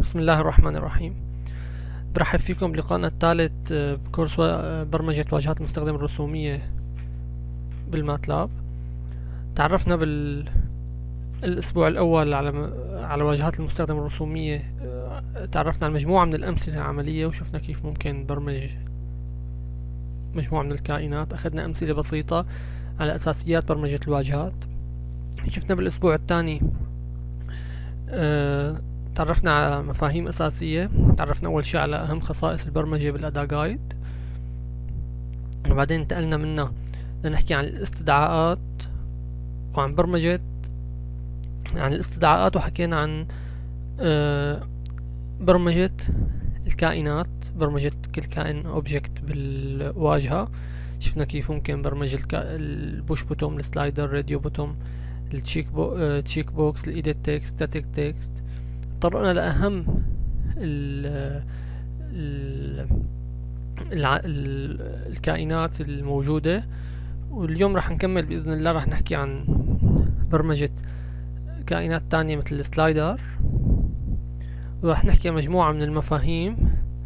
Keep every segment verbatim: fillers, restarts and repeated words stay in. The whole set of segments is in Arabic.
بسم الله الرحمن الرحيم. برحب فيكم بلقائنا الثالث بكورس برمجة واجهات المستخدم الرسومية بالماتلاب. تعرفنا بالأسبوع الأول على على واجهات المستخدم الرسومية، تعرفنا على مجموعة من الأمثلة العملية وشفنا كيف ممكن نبرمج مجموعة من الكائنات. أخذنا أمثلة بسيطة على أساسيات برمجة الواجهات. شفنا بالأسبوع الثاني أه تعرفنا على مفاهيم أساسية. تعرفنا أول شيء على أهم خصائص البرمجة بالأداة جايد، وبعدين انتقلنا منها لنحكي عن الاستدعاءات وعن برمجة عن الاستدعاءات وحكينا عن برمجة الكائنات، برمجة كل كائن اوبجكت بالواجهة. شفنا كيف ممكن برمج البوش بوتوم، السلايدر، راديو بوتوم، التشيك بو تشيك بوكس، الايديت تكست، ستاتيك تكست. طرقنا لأهم ال ال ال الكائنات الموجودة، واليوم راح نكمل بإذن الله. راح نحكي عن برمجة كائنات تانية مثل السلايدر، وراح نحكي عن مجموعة من المفاهيم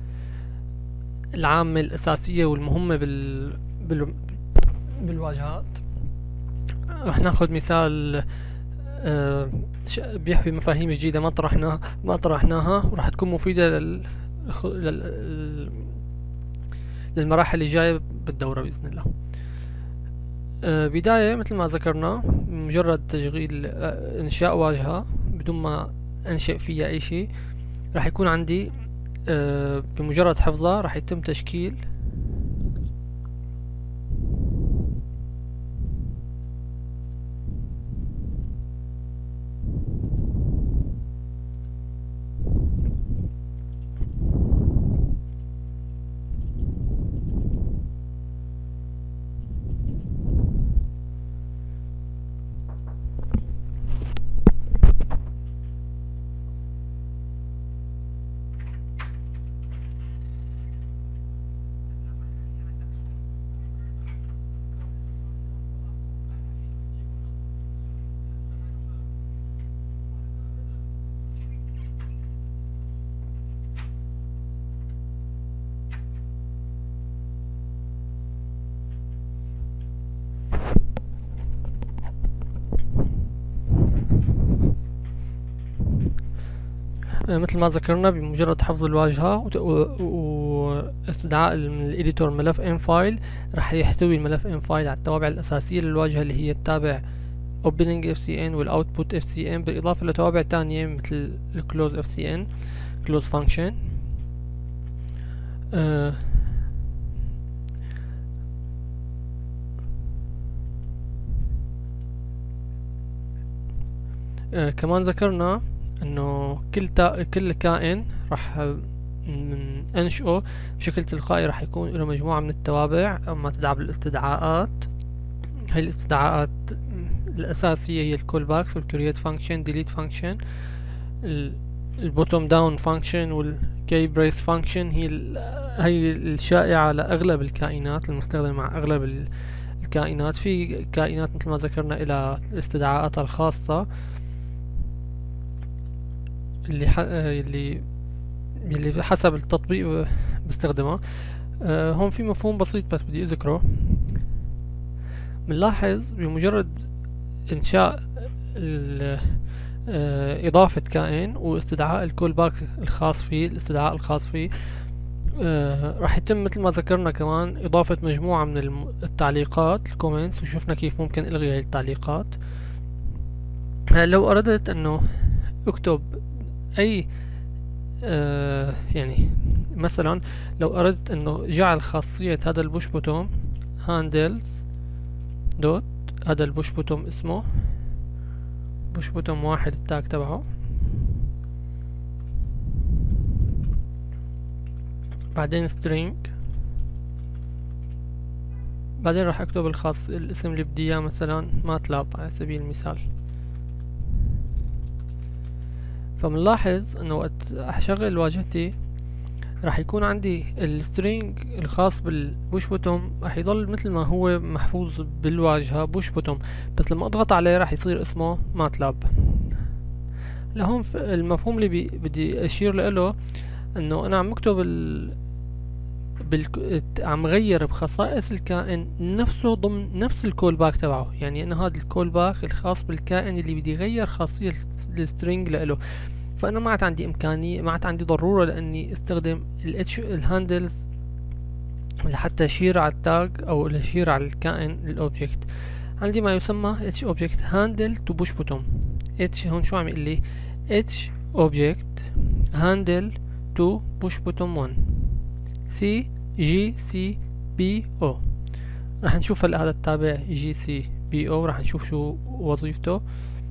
العامة الأساسية والمهمة بال... بال... بالواجهات. راح ناخذ مثال آه بيحوي مفاهيم جديدة ما طرحناها ما طرحناها وراح تكون مفيدة لل... لل... للمراحل الجاية بالدورة بإذن الله. آه بداية مثل ما ذكرنا، مجرد تشغيل آه إنشاء واجهة بدون ما أنشئ فيها أي شيء، راح يكون عندي آه بمجرد حفظها راح يتم تشكيل مثل ما ذكرنا. بمجرد حفظ الواجهة واستدعاء من الإديتور ملف ام فايل، راح يحتوي الملف ام فايل على التوابع الأساسية للواجهة اللي هي التابع opening اف سي ان والاوتبوت اف سي ان، بالإضافة لتوابع تانية مثل الكلوز اف سي ان close function. آه آه كمان ذكرنا انه كل تا... كل كائن راح انشئه بشكل تلقائي راح يكون له مجموعة من التوابع ما تدعى بالاستدعاءات. هاي الاستدعاءات الأساسية هي الكول باكس والكرييت فانكشن، ديليت فانكشن، البوتوم داون فانكشن والكي بريس فانكشن. هي هي الشائعة لأغلب الكائنات، المستخدمة مع أغلب الكائنات. في كائنات مثل ما ذكرنا إلى استدعاءاتها الخاصة اللي ح... اللي اللي حسب التطبيق بستخدمها. أه هون في مفهوم بسيط بس بدي أذكره. بنلاحظ بمجرد إنشاء أه إضافة كائن واستدعاء الكول باك الخاص فيه، الاستدعاء الخاص فيه، أه راح يتم مثل ما ذكرنا كمان إضافة مجموعة من التعليقات الكومنتس، وشفنا كيف ممكن ألغي هاي التعليقات. لو أردت أنه أكتب أي آه يعني مثلا لو أردت أنه جعل خاصية هذا البوش بوتوم هاندلز دوت، هذا البوش بوتوم اسمه بوش بوتوم واحد التاج تبعه، بعدين string، بعدين راح أكتب الخاص الاسم اللي بدي إياه مثلا ماتلاب على سبيل المثال. فمنلاحظ انه وقت اشغل واجهتي راح يكون عندي السترينج الخاص بالبوش بوتوم راح يضل مثل ما هو محفوظ بالواجهة بوش بوتوم، بس لما اضغط عليه راح يصير اسمه ماتلاب. لهون المفهوم اللي بي بدي اشير له انه انا عم اكتب ال... بال... عم غير بخصائص الكائن نفسه ضمن نفس الكول باك تبعه. يعني انا هذا الكول باك الخاص بالكائن اللي بدي غير خاصية السترينج له، فانا ما عاد عندي امكانية، ما عاد عندي ضرورة لاني استخدم الاتش الهاندلز لحتى اشير على التاج او اشير على الكائن الاوبجكت. عندي ما يسمى اتش اوبجكت هاندل تو بوش بوتوم. اتش هون شو عم يقول لي؟ اتش اوبجكت هاندل تو بوش بوتوم واحد سي جي سي بي او. راح نشوف هلا هذا التابع جي سي بي او راح نشوف شو وظيفته.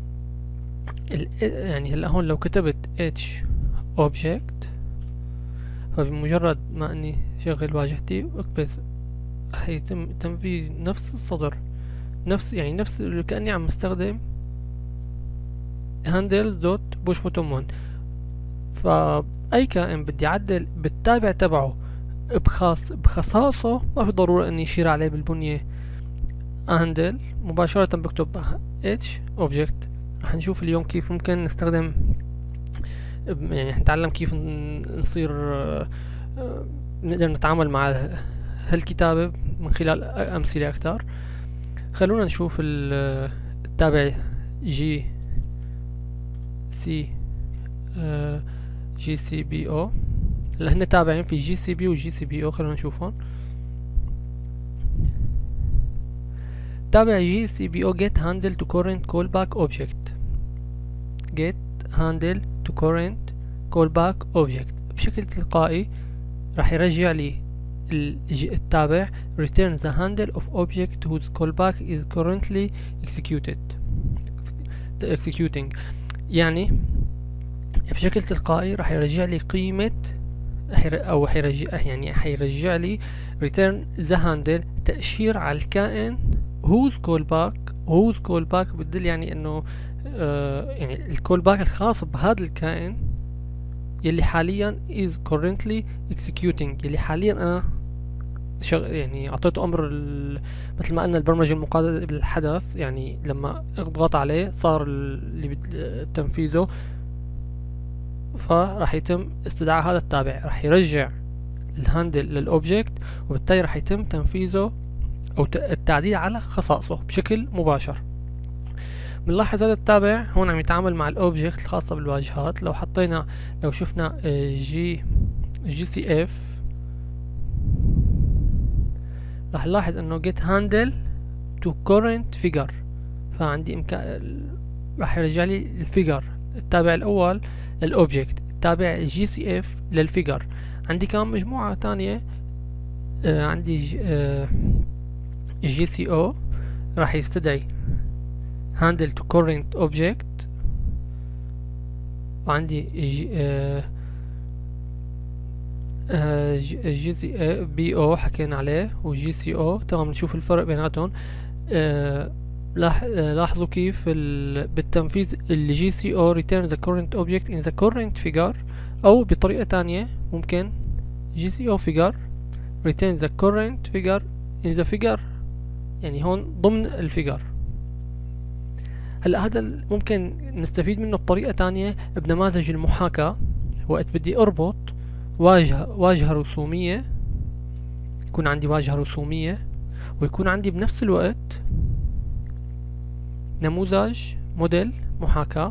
يعني هلا هون لو كتبت اتش اوبجكت، فبمجرد ما اني شغل واجهتي واكبس حيتم تنفيذ نفس السطر، نفس يعني نفس كأني عم استخدم handles دوت push button one. فأي كائن بدي أعدل بالتابع تبعه بخاص بخصائصه ما في ضرورة اني اشير عليه بالبنية handle، مباشرة بكتب h object. رح نشوف اليوم كيف ممكن نستخدم، يعني نتعلم كيف نصير نقدر نتعامل مع هالكتابة من خلال أمثلة أكثر. خلونا نشوف التابع جي سي جي سي بي او. هلا هن تابعين في جي سي بي وجي سي بي او. خلونا نشوفهم. تابع جي سي بي او get handle to current callback object. get handle to current callback object بشكل تلقائي راح يرجع لي التابع return the handle of object whose callback is currently executed executing. يعني بشكل تلقائي راح يرجع لي قيمة او حيرجع يعني حيرجع لي return the handle تأشير على الكائن whose callback. whose callback بدل يعني انه آه يعني الكولباك الخاص بهذا الكائن يلي حاليا is currently executing، يلي حاليا انا شغ... يعني اعطيته امر ال... مثل ما قلنا البرمجة المقابلة بالحدث، يعني لما اضغط عليه صار اللي بد... تنفيذه، فراح يتم استدعاء هذا التابع، راح يرجع الهاندل للاوبجكت، وبالتالي راح يتم تنفيذه او التعديل على خصائصه بشكل مباشر. بنلاحظ هذا التابع هون عم يتعامل مع الاوبجكت الخاصة بالواجهات. لو حطينا لو شفنا جي جي سي اف راح نلاحظ انه get handle to current figure، فعندي امكان راح يرجع لي الفيجر التابع الاول للاوبجكت، التابع جي سي اف للفيجر. عندي كمان مجموعة تانية، آه عندي آه جي سي او راح يستدعي handle to current object، وعندي جي آه آه جي سي بي او حكينا عليه، وجي سي او. تمام، نشوف الفرق بيناتهم. آه لاحظوا كيف بالتنفيذ الجي سي او return the current object in the current figure، او بطريقة تانية ممكن جي سي او figure return the current figure in the figure، يعني هون ضمن الفيجر. هلا هذا ممكن نستفيد منه بطريقة تانية بنماذج المحاكاة. وقت بدي اربط واجهة واجهة رسومية، يكون عندي واجهة رسومية ويكون عندي بنفس الوقت نموذج موديل محاكاة.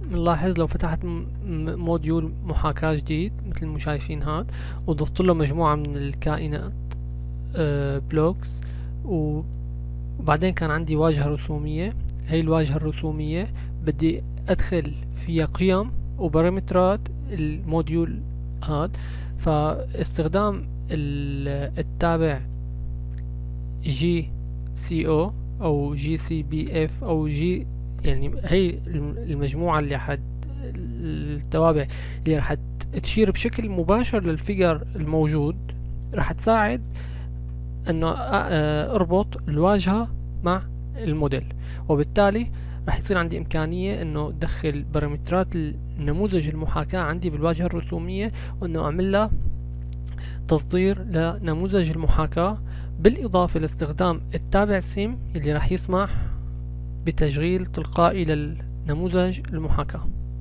بنلاحظ لو فتحت موديول محاكاة جديد مثل ما شايفين هاد، وضفت له مجموعة من الكائنات أه بلوكس، وبعدين كان عندي واجهة رسومية. هاي الواجهة الرسومية بدي ادخل فيها قيم وبارامترات الموديول هاد. فاستخدام التابع جي سي او او جي سي بي اف او جي، يعني هي المجموعة اللي حد التوابع اللي راح تشير بشكل مباشر للفيجر الموجود، راح تساعد انه اربط الواجهة مع الموديل، وبالتالي راح يصير عندي امكانية انه ادخل بارامترات النموذج المحاكاة عندي بالواجهة الرسومية، وانه اعمل لها تصدير لنموذج المحاكاة، بالاضافة لاستخدام التابع سيم اللي راح يسمح بتشغيل تلقائي للنموذج المحاكاة.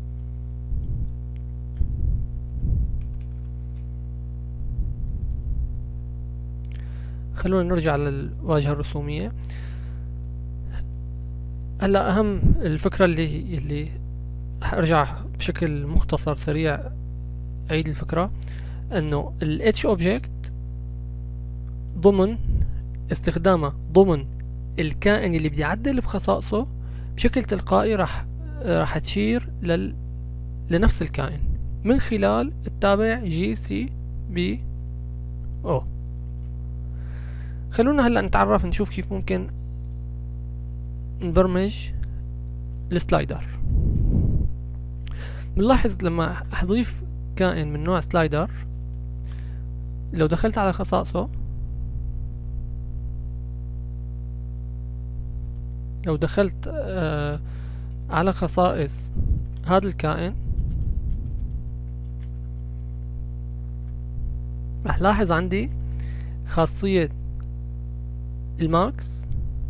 خلونا نرجع للواجهة الرسومية. هلا اهم الفكرة اللي اللي ارجع بشكل مختصر سريع اعيد الفكرة، انه ال H object ضمن استخدامه ضمن الكائن اللي بدي اعدل بخصائصه بشكل تلقائي راح راح تشير لل لنفس الكائن من خلال التابع جي سي بي او. خلونا هلا نتعرف نشوف كيف ممكن نبرمج السلايدر. بنلاحظ لما اضيف كائن من نوع سلايدر، لو دخلت على خصائصه، لو دخلت آه على خصائص هذا الكائن، رح لاحظ عندي خاصية الماكس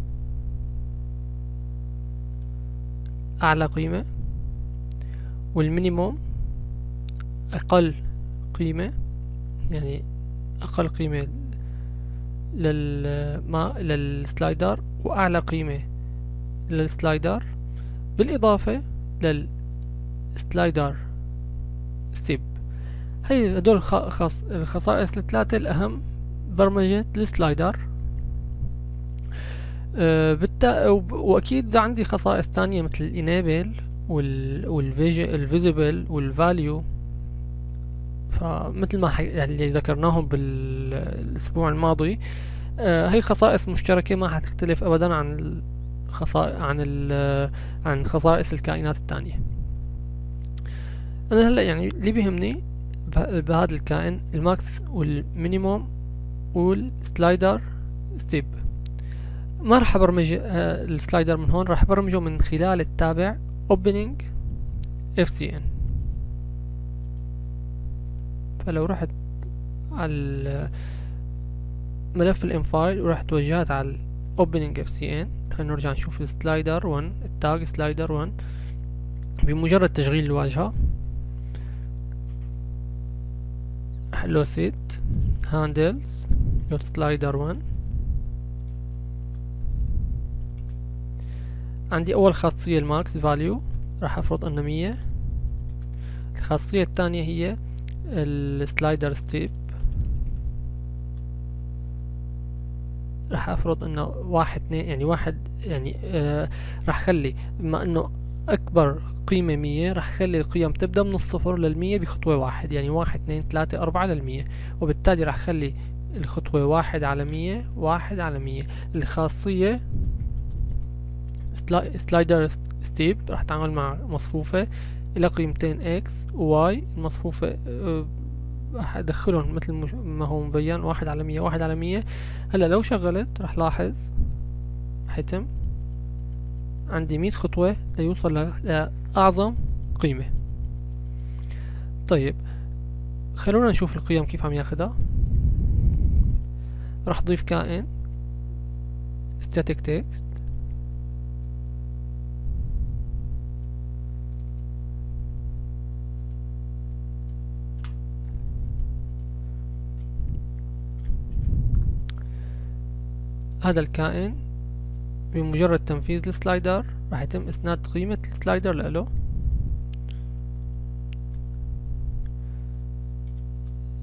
أعلى قيمة، والمينيموم أقل قيمة، يعني أقل قيمة للما للسلايدر وأعلى قيمة للسلايدر، بالإضافة للسلايدر ستيب. هي هدول خص الخصائص الثلاثة الأهم برمجة السلايدر. أه بالتا... وأكيد عندي خصائص تانية مثل الانيبل والفيزيبل والفاليو. فمثل ما يعني اللي ذكرناهم بالأسبوع الماضي، أه هي خصائص مشتركة ما حتختلف أبدا عن الخصائص عن ال... عن خصائص الكائنات التانية. أنا هلا يعني اللي بيهمني بهذا الكائن الماكس والمينيموم والسلايدر ستيب. ما راح ابرمج السلايدر من هون، راح ابرمجه من خلال التابع opening اف سي ان. فلو رحت على ملف الام فايل ورحت توجهت على opening اف سي ان، خلينا نرجع نشوف السلايدر واحد، التاج سلايدر واحد. بمجرد تشغيل الواجهة لو سيت هاندلز لو سلايدر واحد، عندي اول خاصية الماكس فاليو راح افرض انه مية. الخاصية الثانية هي السلايدر ستيب، راح افرض انه واحد اثنين، يعني واحد يعني آه راح خلي بما انه اكبر قيمة مية راح خلي القيم تبدأ من الصفر للمية بخطوة واحد، يعني واحد اثنين ثلاثة أربعة للمية، وبالتالي راح خلي الخطوة واحد على مية واحد على مية. الخاصية سلايدر ستيب راح تعمل مع مصفوفة إلى قيمتين اكس وواي. المصفوفة راح أدخلهم مثل ما هو مبين، واحد على مية واحد على مية. هلا لو شغلت راح لاحظ حيتم عندي مية خطوة ليوصل لأعظم قيمة. طيب خلونا نشوف القيم كيف عم ياخدها. راح ضيف كائن static text، هذا الكائن بمجرد تنفيذ السلايدر راح يتم إسناد قيمة السلايدر له.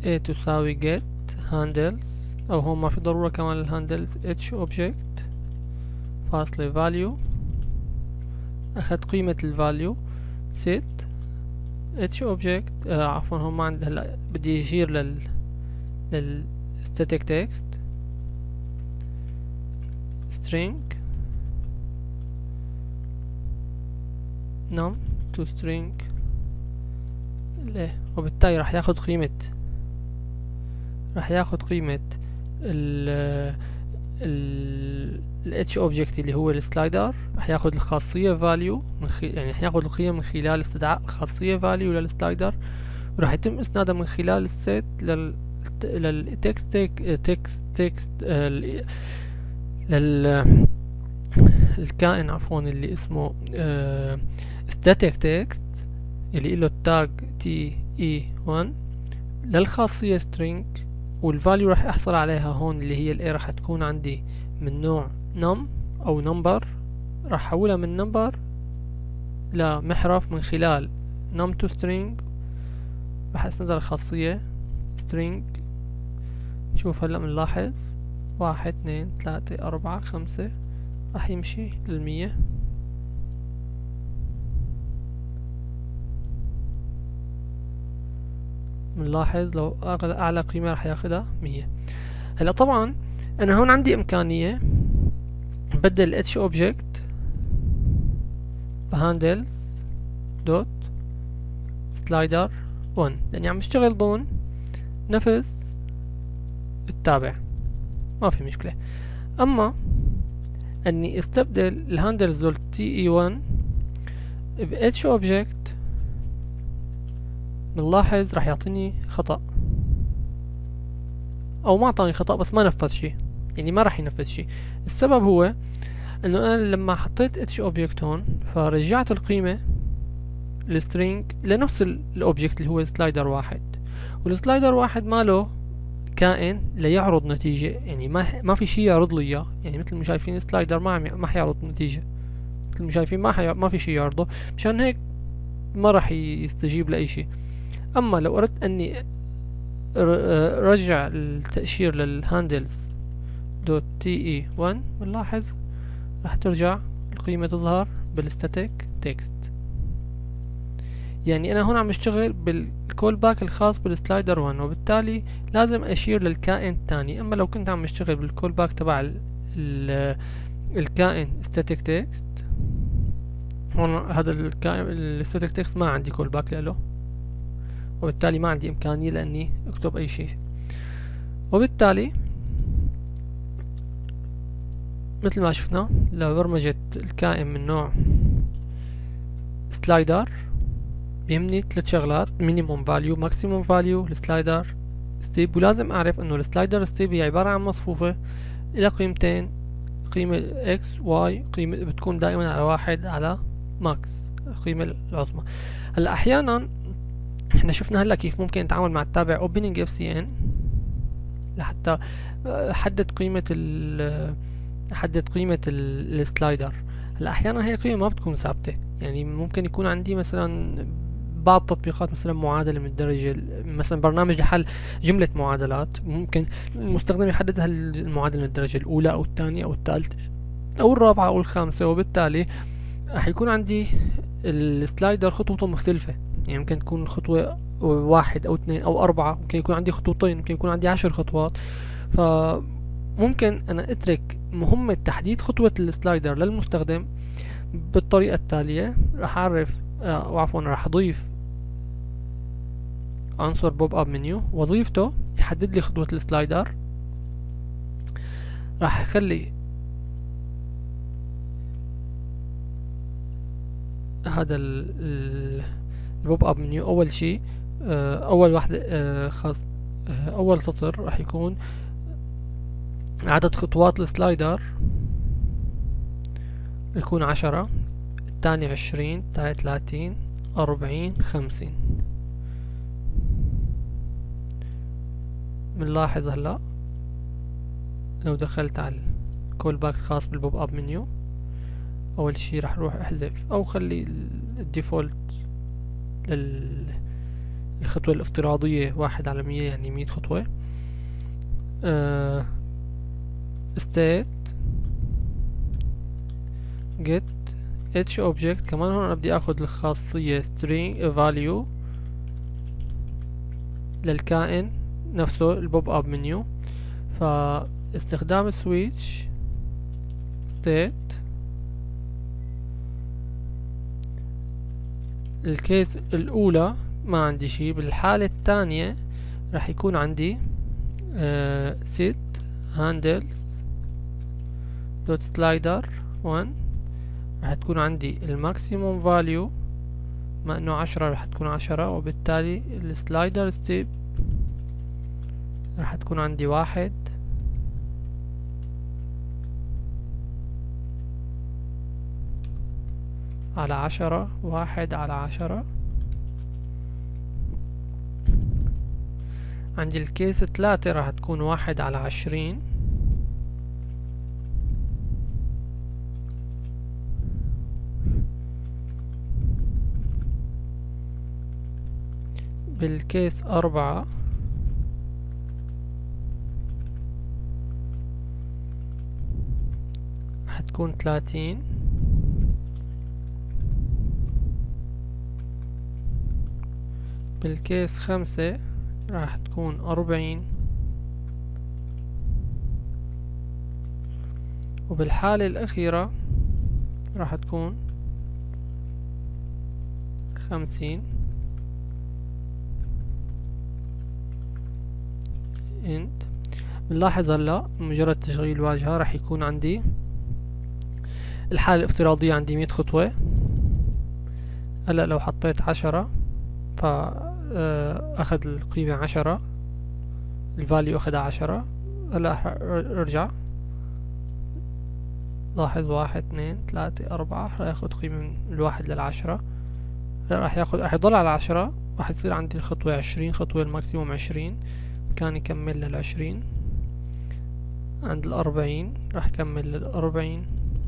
A تساوي get handles، او هون ما في ضرورة كمان الهاندلز، h object فاصلة value، اخذت قيمة الفاليو set h object آه عفوا هون ما عندي هلا بدي يشير لل لل static text string num to string ليه، وبالتالي راح ياخد قيمة راح ياخد قيمة ال ال ال h object اللي هو السلايدر، راح ياخد الخاصية value من خ... يعني راح ياخد القيم من خلال استدعاء خاصية value للسلايدر، وراح يتم اسنادها من خلال السيت لل للتكست تكست تكست لل الكائن عفوا اللي اسمه uh, static text اللي له التاج تي اي واحد للخاصية string، والفاليو راح احصل عليها هون اللي هي الاي راح تكون عندي من نوع num او number، راح احولها من number لمحرف من خلال num to string، راح اسندها الخاصية string. شوف هلا بنلاحظ واحد اثنين ثلاثة أربعة خمسة راح يمشي للمية. بنلاحظ لو أعلى قيمة راح ياخدها مية. هلا طبعا أنا هون عندي إمكانية بدل h object بhandles دوت slider واحد، لأني عم بشتغل ضمن نفس التابع ما في مشكلة. أما أني استبدل الهاندلز دوت تي اي واحد ب h object بنلاحظ راح يعطيني خطأ، او ما اعطاني خطأ بس ما نفذ شيء، يعني ما راح ينفذ شيء. السبب هو انه انا لما حطيت h object هون فرجعت القيمة السترينج لنفس الاوبجكت اللي هو سلايدر واحد، والسلايدر واحد ماله كائن ليعرض نتيجة، يعني ما ما في شيء يعرض لي اياه، يعني مثل ما شايفين سلايدر ما عم ما حيعرض نتيجة، مثل ما شايفين ما حي... ما في شيء يعرضه، مشان هيك ما راح يستجيب لأي شيء. اما لو اردت اني رجع التأشير للهاندلز دوت تي اي واحد بنلاحظ راح ترجع القيمة تظهر بالستاتيك تكست. يعني انا هون عم اشتغل بالكول باك الخاص بالسلايدر واحد، وبالتالي لازم اشير للكائن الثاني. اما لو كنت عم اشتغل بالكول باك تبع ال ال الكائن static text، هون هذا الكائن الستاتيك تكست ما عندي كول باك له، وبالتالي ما عندي إمكانية لأني أكتب أي شيء. وبالتالي مثل ما شفنا لبرمجة الكائن من نوع سلايدر بيهمني ثلاث شغلات: مينيموم فاليو، ماكسيموم فاليو، السلايدر ستيب. ولازم أعرف إنه السلايدر ستيب هي عبارة عن مصفوفة إلى قيمتين، قيمة إكس واي، قيمة بتكون دائما على واحد على ماكس القيمة العظمى. هلا أحيانا احنا شفنا هلا كيف ممكن نتعامل مع التابع opening اف سي ان لحتى حدد قيمة ال حدد قيمة السلايدر. هلا احيانا هي قيمة ما بتكون ثابتة، يعني ممكن يكون عندي مثلا بعض التطبيقات مثلا معادلة من الدرجة، مثلا برنامج لحل جملة معادلات، ممكن المستخدم يحدد هل المعادلة من الدرجة الأولى أو الثانية أو الثالثة أو الرابعة أو الخامسة، وبالتالي راح يكون عندي السلايدر خطوته مختلفة، يعني ممكن تكون خطوة واحد أو اثنين أو أربعة، ممكن يكون عندي خطوتين، ممكن يكون عندي عشر خطوات. فممكن أنا أترك مهمة تحديد خطوة السلايدر للمستخدم بالطريقة التالية. راح أعرف أو عفوا راح أضيف عنصر بوب أب منيو، وظيفته يحدد لي خطوة السلايدر. راح أخلي هذا البوب اب منيو اول شيء اول واحدة خاص اول سطر راح يكون عدد خطوات السلايدر يكون عشرة، الثاني عشرين، الثالث ثلاثين، أربعين، خمسين. بنلاحظ هلا لو دخلت على الكول باك الخاص بالبوب اب منيو، اول شي راح اروح احذف او خلي الديفولت لل الخطوة الافتراضية واحد على مية يعني مية خطوة. آه state get h object. كمان هون انا بدي اخذ الخاصية string value للكائن نفسه البوب اب منيو. فاستخدام switch state الكيس الاولى ما عندي شي. بالحالة الثانية راح يكون عندي آه set handles dot slider one. راح تكون عندي الماكسيموم فاليو ما انه عشرة راح تكون عشرة، وبالتالي السلايدر ستيب راح تكون عندي واحد على عشرة، واحد على عشرة. عندي الكيس ثلاثة راح تكون واحد على عشرين. بالكيس أربعة راح تكون ثلاثين. بالكيس خمسة راح تكون أربعين. وبالحالة الأخيرة راح تكون خمسين. انت بنلاحظ هلا مجرد تشغيل واجهة راح يكون عندي الحالة الافتراضية عندي مية خطوة. هلا لو حطيت عشرة فأخذ القيمة عشرة، الفاليو أخذها عشرة. هلا ارجع لاحظ واحد اثنين ثلاثة أربعة راح ياخذ قيمة من الواحد للعشرة. راح ياخذ راح يضل على عشرة. راح يصير عندي الخطوة عشرين خطوة، الماكسيموم عشرين. كان يكمل للعشرين. عند الأربعين راح يكمل للأربعين.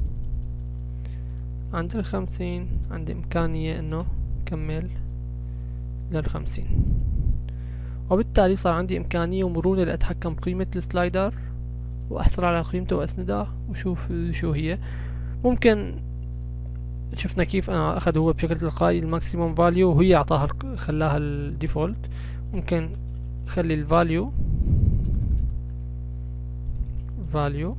عند الخمسين عندي إمكانية إنه كمل للخمسين. وبالتالي صار عندي إمكانية ومرونة لأتحكم بقيمة السلايدر وأحصل على قيمته وأسندها وشوف شو هي. ممكن شفنا كيف أنا أخذ هو بشكل تلقائي الماكسيموم فاليو وهي أعطاها خلاها الديفولت. ممكن خلي الفاليو فاليو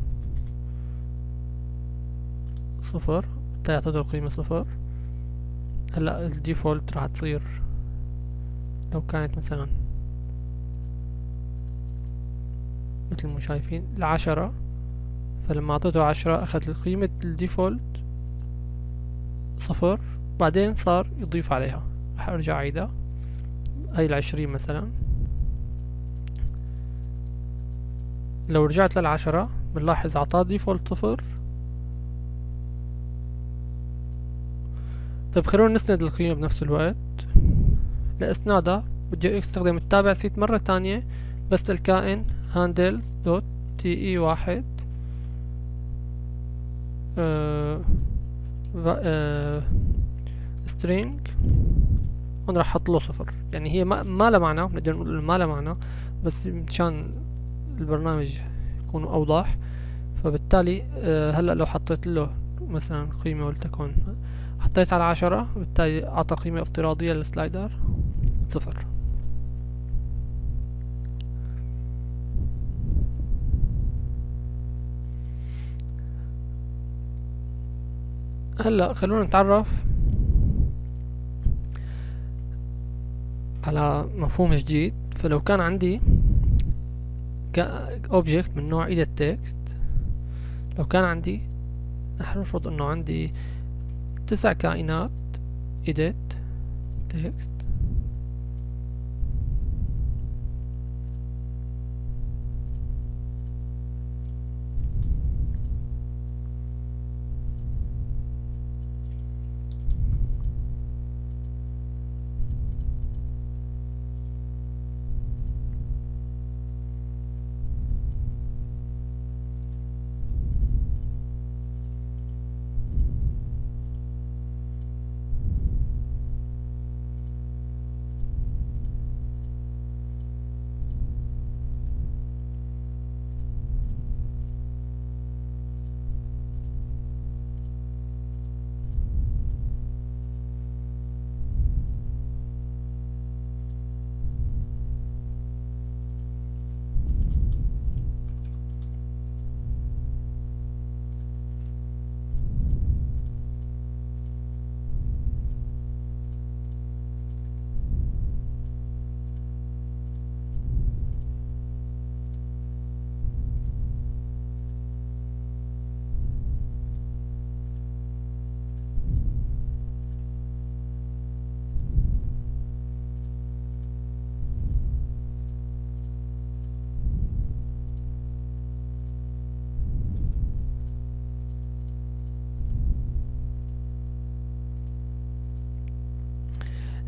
صفر، تعطيه القيمة صفر. هلا الديفولت راح تصير لو كانت مثلا مثل ما شايفين العشرة، فلما اعطيته عشرة اخذ قيمة الديفولت صفر، بعدين صار يضيف عليها. راح ارجع اعيدها. هاي العشرين مثلا، لو رجعت للعشرة بنلاحظ اعطاه ديفولت صفر. طيب خلونا نسند القيمة بنفس الوقت. لإسنادها بدي استخدم التابع سيت مرة تانية، بس الكائن handles دوت تي اي واحد آه آه string. هون راح احط له صفر. يعني هي ما, ما لها معنى، بنقدر نقول ما لها معنى، بس مشان البرنامج يكون اوضح. فبالتالي آه هلا لو حطيت له مثلا قيمة ولتكن حطيت على عشرة، بالتالي اعطى قيمة افتراضية للسلايدر صفر. هلا خلونا نتعرف على مفهوم جديد. فلو كان عندي object من نوع edit text، لو كان عندي نحن نفرض انه عندي تسع كائنات edit text،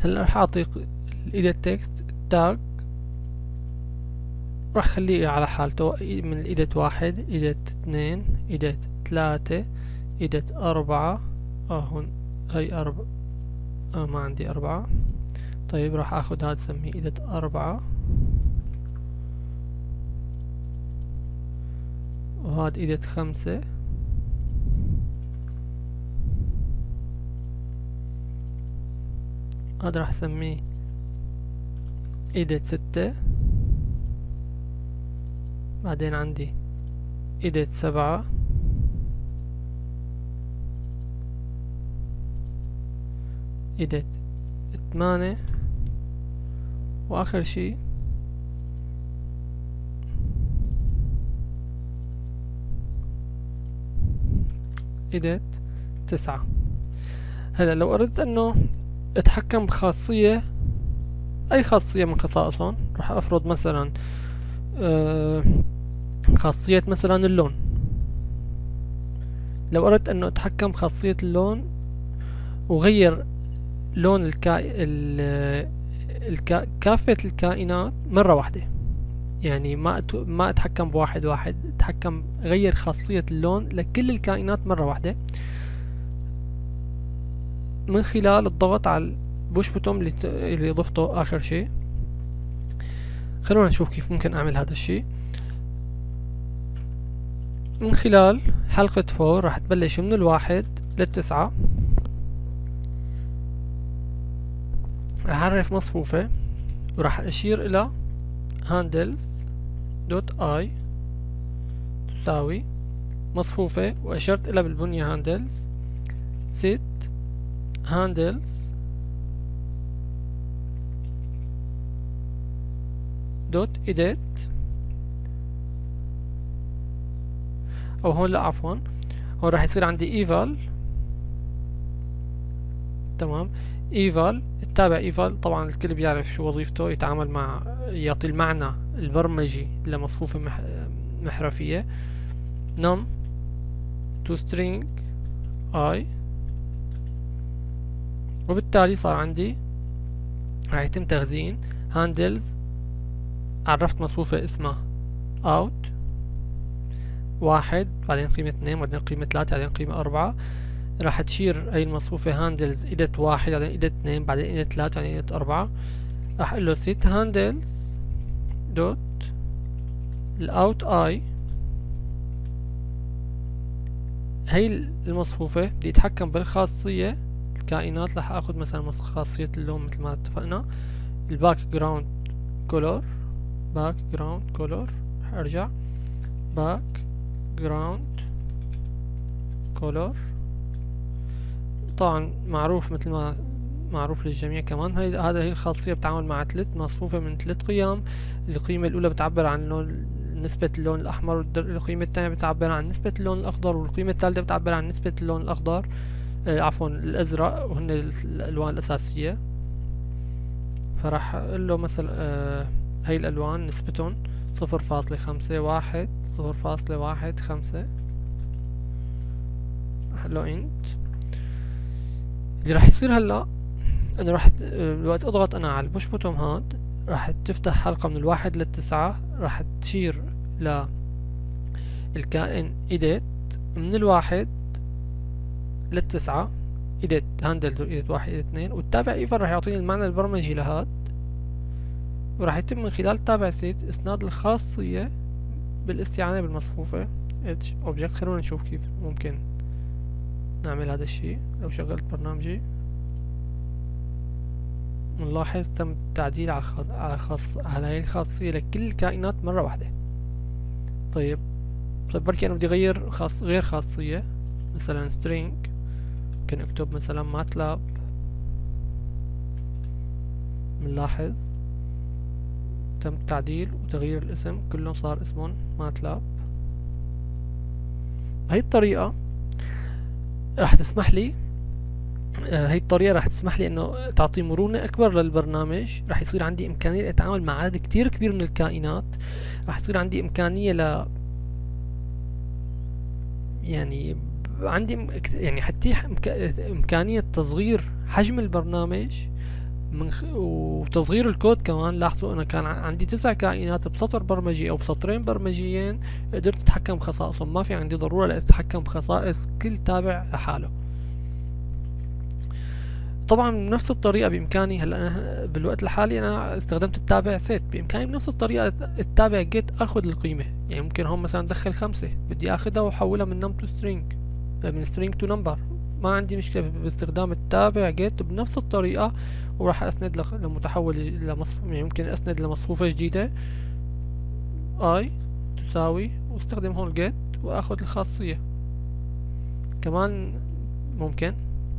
هلا راح اعطيك الايديت تكست التاج، راح خليه على حالته من الايديت واحد، ايديت اثنين، ايديت ثلاثة، ايديت اربعة. اه هون هي اربعة، اه ما عندي اربعة. طيب راح اخذ هذا سميه ايديت اربعة، وهذا ايديت خمسة، هذا راح اسميه ايديت ستة. بعدين عندي ايديت سبعة، ايديت ثمانية، واخر شي ايديت تسعة. هلا لو اردت انه اتحكم بخاصية، اي خاصية من خصائصهم، راح افرض مثلا آه خاصية مثلا اللون. لو اردت انه اتحكم بخاصية اللون وغير لون الكا... ال... الكا... كافة الكائنات مرة واحدة، يعني ما أت... ما اتحكم بواحد واحد، اتحكم غير خاصية اللون لكل الكائنات مرة واحدة من خلال الضغط على البوش بوتوم اللي, ت... اللي ضفته اخر شيء. خلونا نشوف كيف ممكن اعمل هذا الشيء. من خلال حلقة فور راح تبلش من الواحد للتسعة، راح اعرف مصفوفة وراح اشير الى handles دوت i تساوي مصفوفة، واشرت الى بالبنية handles set handles دوت edit، او هون لا عفوا، هون راح يصير عندي eval. تمام، ايفال التابع ايفال طبعا الكل بيعرف شو وظيفته، يتعامل مع يعطي المعنى البرمجي لمصفوفة مح... محرفية num to string i، وبالتالي صار عندي راح يتم تخزين handles. عرفت مصفوفة اسمها out واحد، بعدين قيمة اثنين، بعدين قيمة ثلاثة، بعدين قيمة أربعة. راح تشير هاي المصفوفة handles ايدت واحد، بعدين ايدت اثنين، بعدين ايدت ثلاثة، بعدين ايدت أربعة. راح اقول له set handles دوت الاوت اي. هاي المصفوفة بدي اتحكم بالخاصية الكائنات. راح اخذ مثلا خاصية اللون مثل ما اتفقنا، الباك جراوند كولور، باك جراوند كولور، راح ارجع باك جراوند كولور. طبعا معروف مثل ما معروف للجميع كمان، هي هذا هي الخاصية بتعامل مع ثلاث مصفوفة من ثلاث قيم. القيمة الأولى بتعبر عن لون نسبة اللون الأحمر، القيمة الثانية بتعبر عن نسبة اللون الأخضر، والقيمة الثالثة بتعبر عن نسبة اللون الأخضر آه عفوا الأزرق، وهن الألوان الأساسية. فراح أقول له مثلا آه هي الألوان نسبتهم صفر فاصلة خمسة واحد، صفر فاصلة واحد خمسة. راح أقول له انت. اللي راح يصير هلا انه راح الوقت اضغط انا على البوش بوتوم هاد، راح تفتح حلقة من الواحد للتسعة، راح تشير للكائن edit من الواحد للتسعة، edit handle edit واحد edit اثنين، والتابع ايفر راح يعطيني المعنى البرمجي لهاد، وراح يتم من خلال تابع سيت اسناد الخاصية بالاستعانة بالمصفوفة edge object. خلونا نشوف كيف ممكن نعمل هذا الشيء. لو شغلت برنامجي نلاحظ تم التعديل على خاص... على خاص... على هاي الخاصية لكل الكائنات مرة واحدة. طيب طيب بركي أنا بدي أغير خاص... غير خاصية، مثلا string، ممكن أكتب مثلا ماتلاب. بنلاحظ تم التعديل وتغيير الاسم، كلهم صار اسمهم ماتلاب. بهي الطريقة راح تسمح لي هي الطريقة راح تسمح لي انه تعطي مرونة اكبر للبرنامج. راح يصير عندي امكانية اتعامل مع عدد كتير كبير من الكائنات. راح يصير عندي امكانية ل يعني عندي يعني حتى إمك... امكانية تصغير حجم البرنامج من خ... وتصغير الكود كمان. لاحظوا انا كان عندي تسع كائنات بسطر برمجي او بسطرين برمجيين، قدرت اتحكم بخصائصهم، ما في عندي ضرورة لاتحكم بخصائص كل تابع لحاله. طبعا بنفس الطريقة بإمكاني هلا أنا بالوقت الحالي أنا استخدمت التابع set، بإمكاني بنفس الطريقة التابع get أخذ القيمة. يعني ممكن هون مثلا دخل خمسة، بدي أخذها وأحولها من num to string، من string to number، ما عندي مشكلة باستخدام التابع get بنفس الطريقة. وراح أسند لمتحول لمصفوفة، يعني ممكن أسند لمصفوفة جديدة i تساوي، واستخدم هون get وأخذ الخاصية. كمان ممكن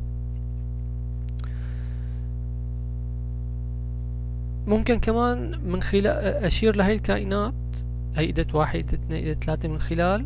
ممكن كمان من خلال أشير لهي الكائنات، هي إدت واحد إدت اثنين إدت ثلاثة، من خلال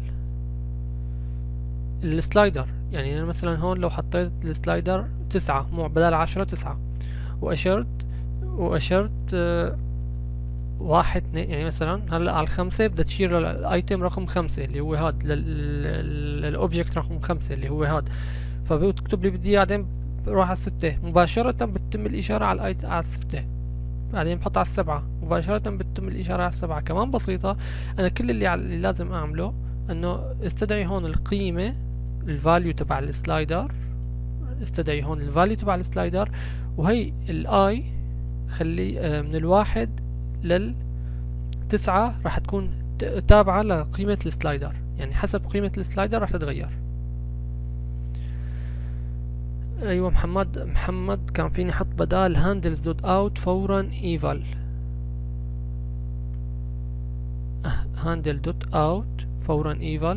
السلايدر. يعني أنا مثلا هون لو حطيت السلايدر تسعة مو بدل عشرة تسعة، وأشرت وأشرت آه واحد اثنين، يعني مثلا هلا على الخمسة بدها تشير للأيتم رقم خمسة اللي هو هاد، للأوبجكت رقم خمسة اللي هو هاد، فبكتب لي بدي بعدين بروح على الستة مباشرة بتتم الإشارة على الأيت على الستة، بعدين بحط على السبعة مباشرة بتتم الإشارة على السبعة. كمان بسيطة، أنا كل اللي, اللي لازم أعمله أنه استدعي هون القيمة الفاليو تبع السلايدر، استدعي هون الفاليو تبع السلايدر، وهي الاي خلي من الواحد للتسعة راح تكون تابعة لقيمة السلايدر، يعني حسب قيمة السلايدر راح تتغير. ايوه محمد محمد كان فيني احط بدال handles دوت اوت فورا eval، handle دوت اوت فورا eval،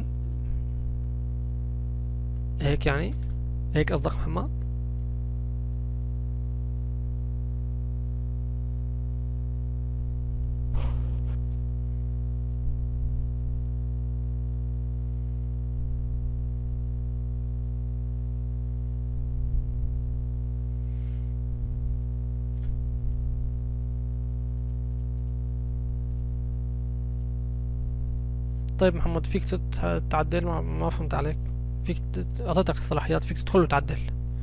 هيك يعني هيك قصدك محمد؟ طيب محمد فيك تعدل؟ ما, ما فهمت عليك. فيك اعطيتك الصلاحيات، فيك تدخل وتعدل.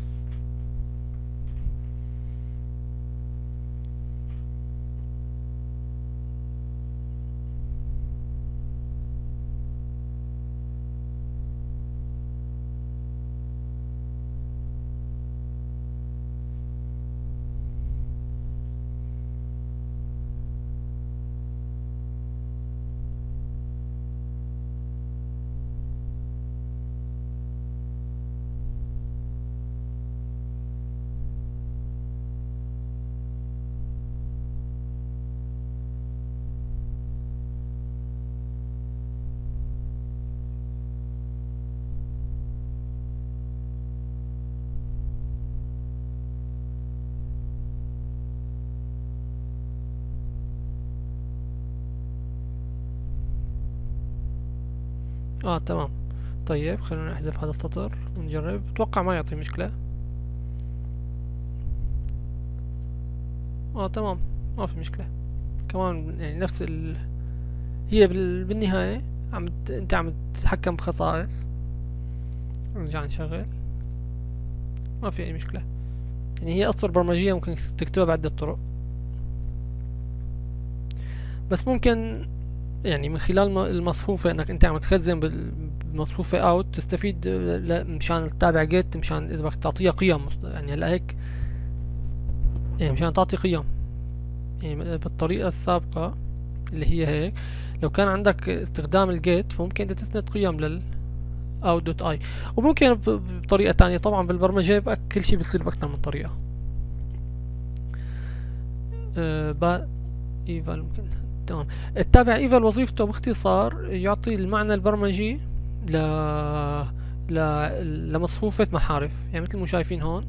اه تمام. طيب خلينا نحذف هذا السطر ونجرب، اتوقع ما يعطي مشكلة. اه تمام ما في مشكلة. كمان يعني نفس ال... هي بال... بالنهاية عم ت... انت عم تتحكم بخصائص. نرجع نشغل، ما في اي مشكلة. يعني هي اسطر برمجية ممكن تكتبها بعدة طرق، بس ممكن يعني من خلال المصفوفة انك انت عم تخزن بالمصفوفة اوت تستفيد مشان تتابع جيت، مشان اذا بدك تعطيها قيم. يعني هلا هيك يعني مشان تعطي قيم، يعني بالطريقة السابقة اللي هي هيك لو كان عندك استخدام الجيت فممكن انت تسند قيم لل اوت دوت اي، وممكن بطريقة تانية. طبعا بالبرمجة كل شي بيصير بأكثر من طريقة. أه با ايفال ممكن تمام. التابع ايفال وظيفته باختصار يعطي المعنى البرمجي ل ل لمصفوفة محارف. يعني مثل ما شايفين هون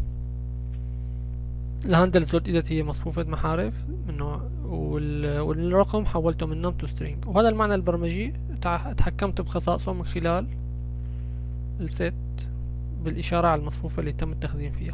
الهاندل دوت ايدت هي مصفوفة محارف منه، وال... والرقم حولته من نم تو سترينج، وهذا المعنى البرمجي تحكمت بخصائصه من خلال الست بالإشارة على المصفوفة اللي تم التخزين فيها.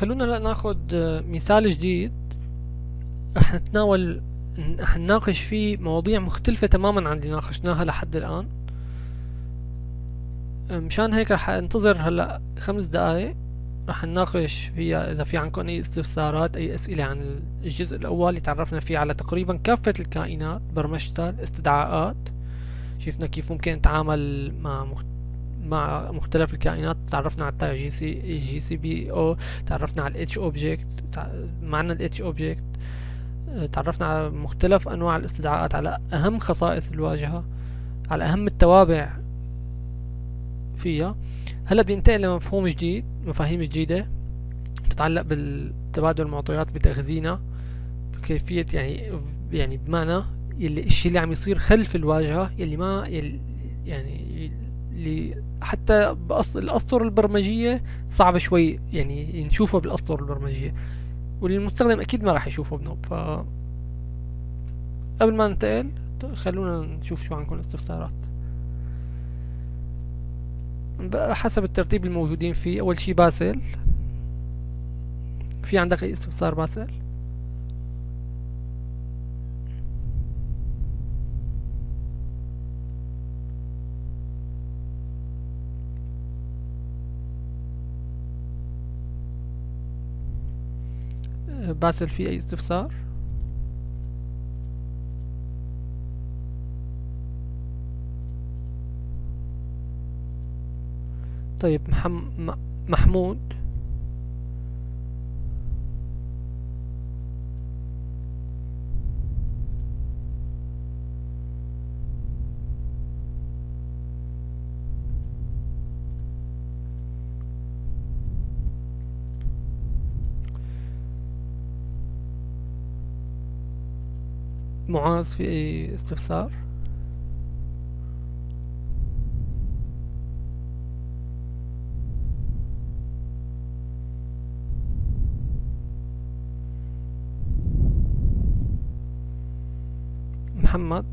خلونا هلا ناخد مثال جديد رح نتناول رح نناقش فيه مواضيع مختلفة تماما عن اللي ناقشناها لحد الآن. مشان هيك رح انتظر هلا خمس دقايق رح نناقش فيها إذا في عندكم أي استفسارات أي أسئلة عن الجزء الأول اللي تعرفنا فيه على تقريبا كافة الكائنات، برمجتها، الاستدعاءات، شفنا كيف ممكن نتعامل مع مخ... مع مختلف الكائنات، تعرفنا على التاج جي سي جي سي بي او، تعرفنا على الاتش اوبجكت، معنى الاتش اوبجكت، تعرفنا على مختلف انواع الاستدعاءات، على اهم خصائص الواجهة، على اهم التوابع فيها. هلا بينتقل لمفهوم جديد، مفاهيم جديدة تتعلق بالتبادل المعطيات بتخزينها، بكيفية يعني يعني بمعنى يلي الشيء اللي عم يصير خلف الواجهة يلي ما يلي يعني اللي حتى بأصل الأسطر البرمجية صعب شوي يعني نشوفه بالأسطر البرمجية، واللي المستخدم أكيد ما راح يشوفه بنوب. ف قبل ما ننتقل خلونا نشوف شو عندكم استفسارات حسب الترتيب الموجودين فيه. أول شي باسل، في عندك أي استفسار باسل؟ باسل في أي استفسار؟ طيب محم... محمود، معاذ في أي استفسار؟ محمد،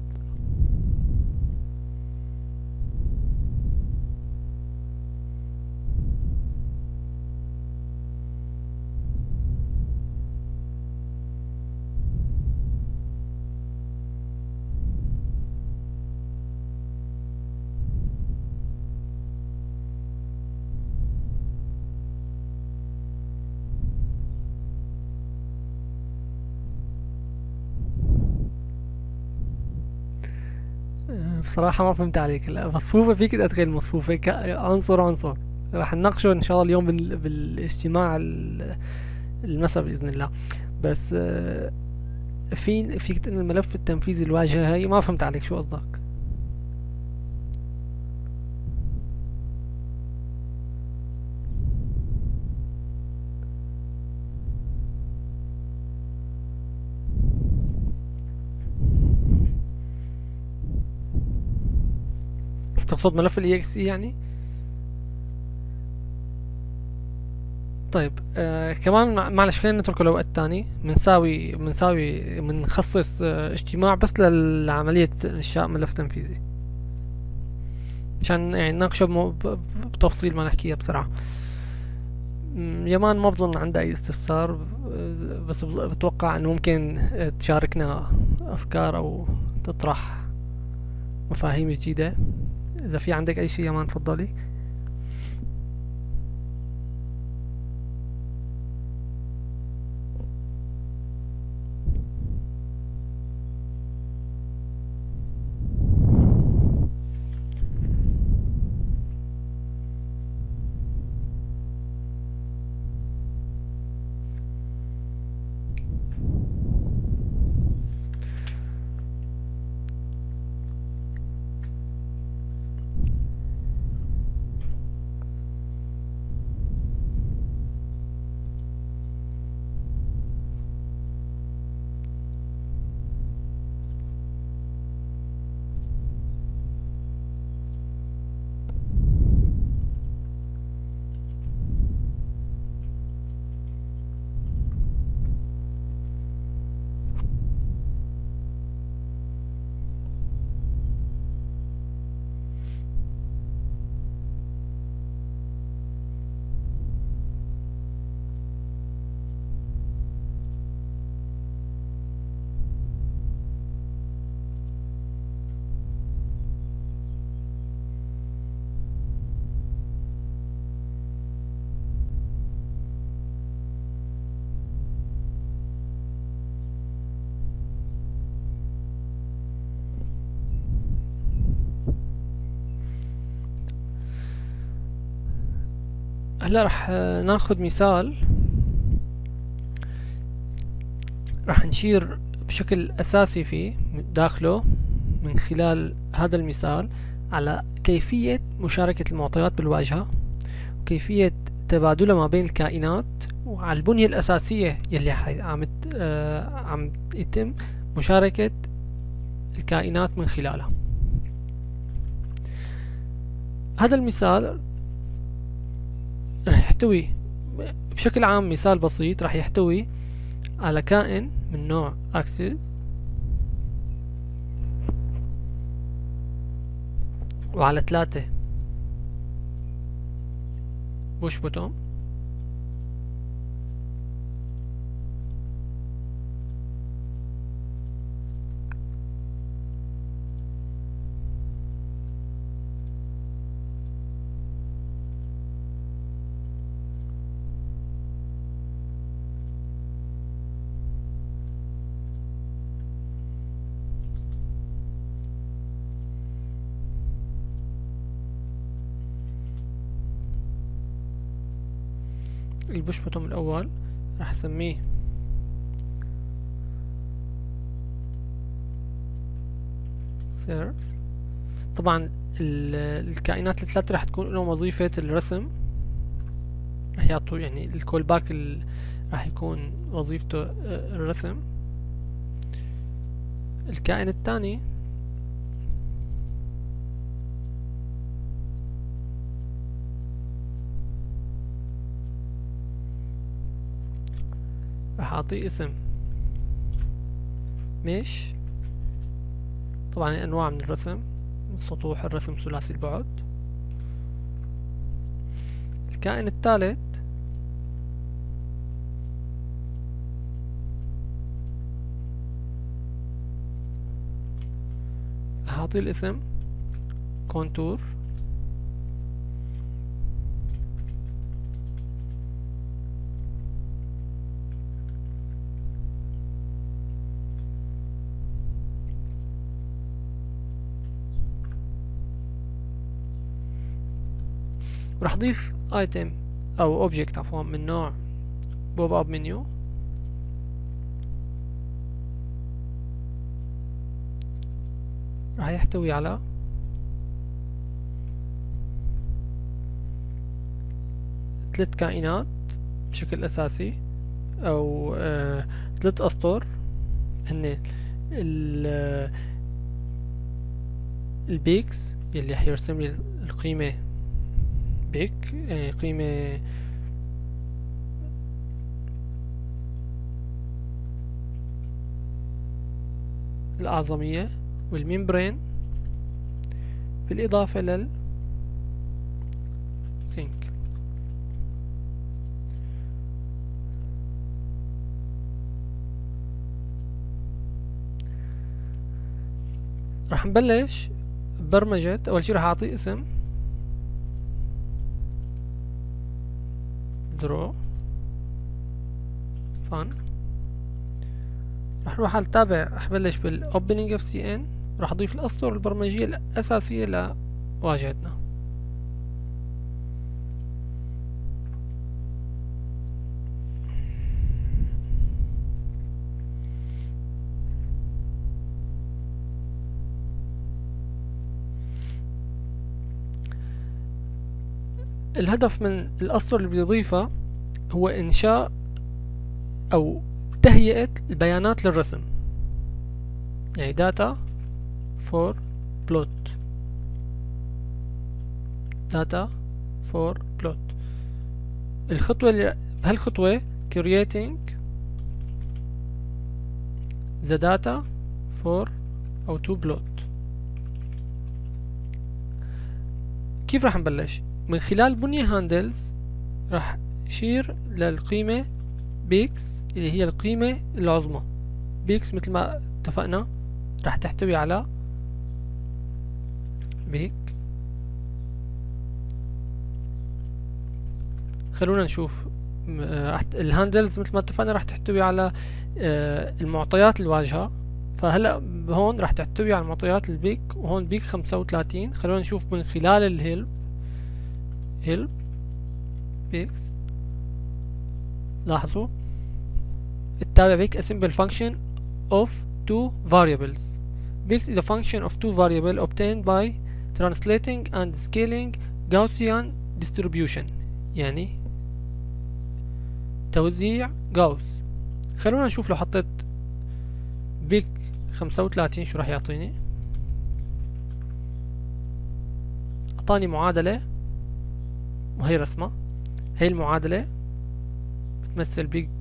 بصراحة ما فهمت عليك. لا مصفوفة فيك تدخل مصفوفة ك- عنصر عنصر راح نناقشه ان شاء الله اليوم بال... بالاجتماع ال- المساء بإذن الله. بس آه، في فيك تقول الملف التنفيذي الواجهة هاي ما فهمت عليك شو قصدك. تقصد ملف ال إي إكس إي يعني؟ طيب آه كمان مع- معلش خلينا نتركه لوقت تاني. بنساوي بنساوي بنخصص آه اجتماع بس لعملية إنشاء ملف تنفيذي عشان يعني نناقشه بمو- ب- بتفصيل ما نحكيها بسرعة. م، يمان ما بظن عندها أي استفسار، آه، بس بظ- بتوقع إنه ممكن آه، تشاركنا أفكار أو تطرح مفاهيم جديدة. إذا في عندك أي شيء يمان تفضلي. هلا رح ناخد مثال، رح نشير بشكل أساسي فيه داخله من خلال هذا المثال على كيفية مشاركة المعطيات بالواجهة، وكيفية تبادلها ما بين الكائنات، وعلى البنية الأساسية يلي عم آه عم يتم مشاركة الكائنات من خلالها. هذا المثال رح يحتوي بشكل عام، مثال بسيط رح يحتوي على كائن من نوع أكسس، وعلى ثلاثة بوش بوتون، البوش بوتون الأول راح اسميه سيرف. طبعا الكائنات الثلاثة راح تكون لهم وظيفة الرسم، راح يعطوا يعني الكول باك راح يكون وظيفته الرسم. الكائن الثاني راح اعطيه اسم مش، طبعا انواع من الرسم، سطوح الرسم ثلاثي البعد. الكائن الثالث راح اعطيه الاسم كونتور. راح اضيف ايتم او اوبجكت عفوا من نوع بوب اب منيو، راح يحتوي على ثلاث كائنات بشكل اساسي، او آه ثلاث اسطر، هن البيكس يلي حيرسم لي القيمة بيك، يعني قيمة الأعظمية، والميمبرين بالإضافة لل سينك. راح نبلش ببرمجة. أول شي راح أعطيه اسم درو فان. راح نروح على التابع، راح بلش بالاوبننج اف سي ان، راح اضيف الاسطر البرمجية الاساسية لواجهتنا. الهدف من الاسطر اللي بدي اضيفها هو انشاء او تهيئة البيانات للرسم، يعني data for plot data for plot. الخطوة اللي بهالخطوة creating the data for أو to plot. كيف راح نبلش؟ من خلال بنية هاندلز راح اشير للقيمة بيكس اللي هي القيمة العظمى. بيكس مثل ما اتفقنا راح تحتوي على بيك. خلونا نشوف الهاندلز مثل ما اتفقنا راح تحتوي على المعطيات الواجهة، فهلا هون راح تحتوي على معطيات البيك، وهون بيك خمسة وثلاثين. خلونا نشوف من خلال الهيلب هيلب بيكس. لاحظوا التابع بيك a simple function of two variables. Bix is a function of two variables obtained by translating and scaling Gaussian distribution، يعني توزيع جاوس. خلونا نشوف لو حطيت بيك خمسة وثلاثين شو راح يعطيني. اعطاني معادلة وهي رسمة. هي المعادلة بتمثل بيك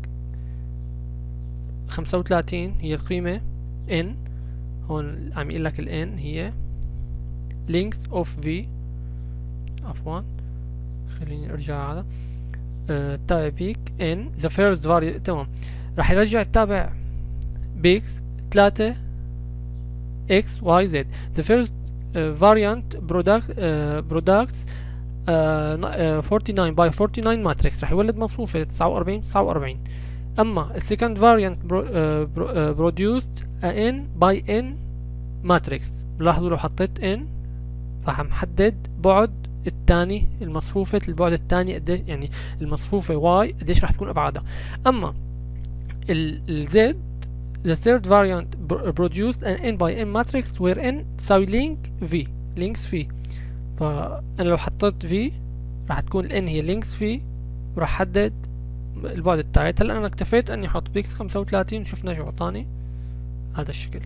خمسة وثلاثين هي القيمة n، هون عم يقول لك ال n هي length of v، عفوا خليني ارجع على التابع uh, بيك n the first variable. تمام، راح يرجع التابع بيكس ثلاثة x y z. the first uh, variant product uh, products uh, uh, forty nine by forty nine matrix، راح يولد مصفوفة تسعة وأربعين تسعة وأربعين. اما ال second variant pro, uh, pro, uh, produced a n by n matrix. لاحظوا لو حطيت n راح محدد بعد الثاني المصفوفة، البعد الثاني قديش، يعني المصفوفة y قديش راح تكون ابعادها. اما ال z the third variant produced an n by n matrix where n تساوي length v length v. فانا لو حطيت v راح تكون ال n هي length v وراح حدد البعد الثالث. هلا انا اكتفيت اني احط بيكس خمسة وثلاثين وشفنا شو اعطاني هذا الشكل.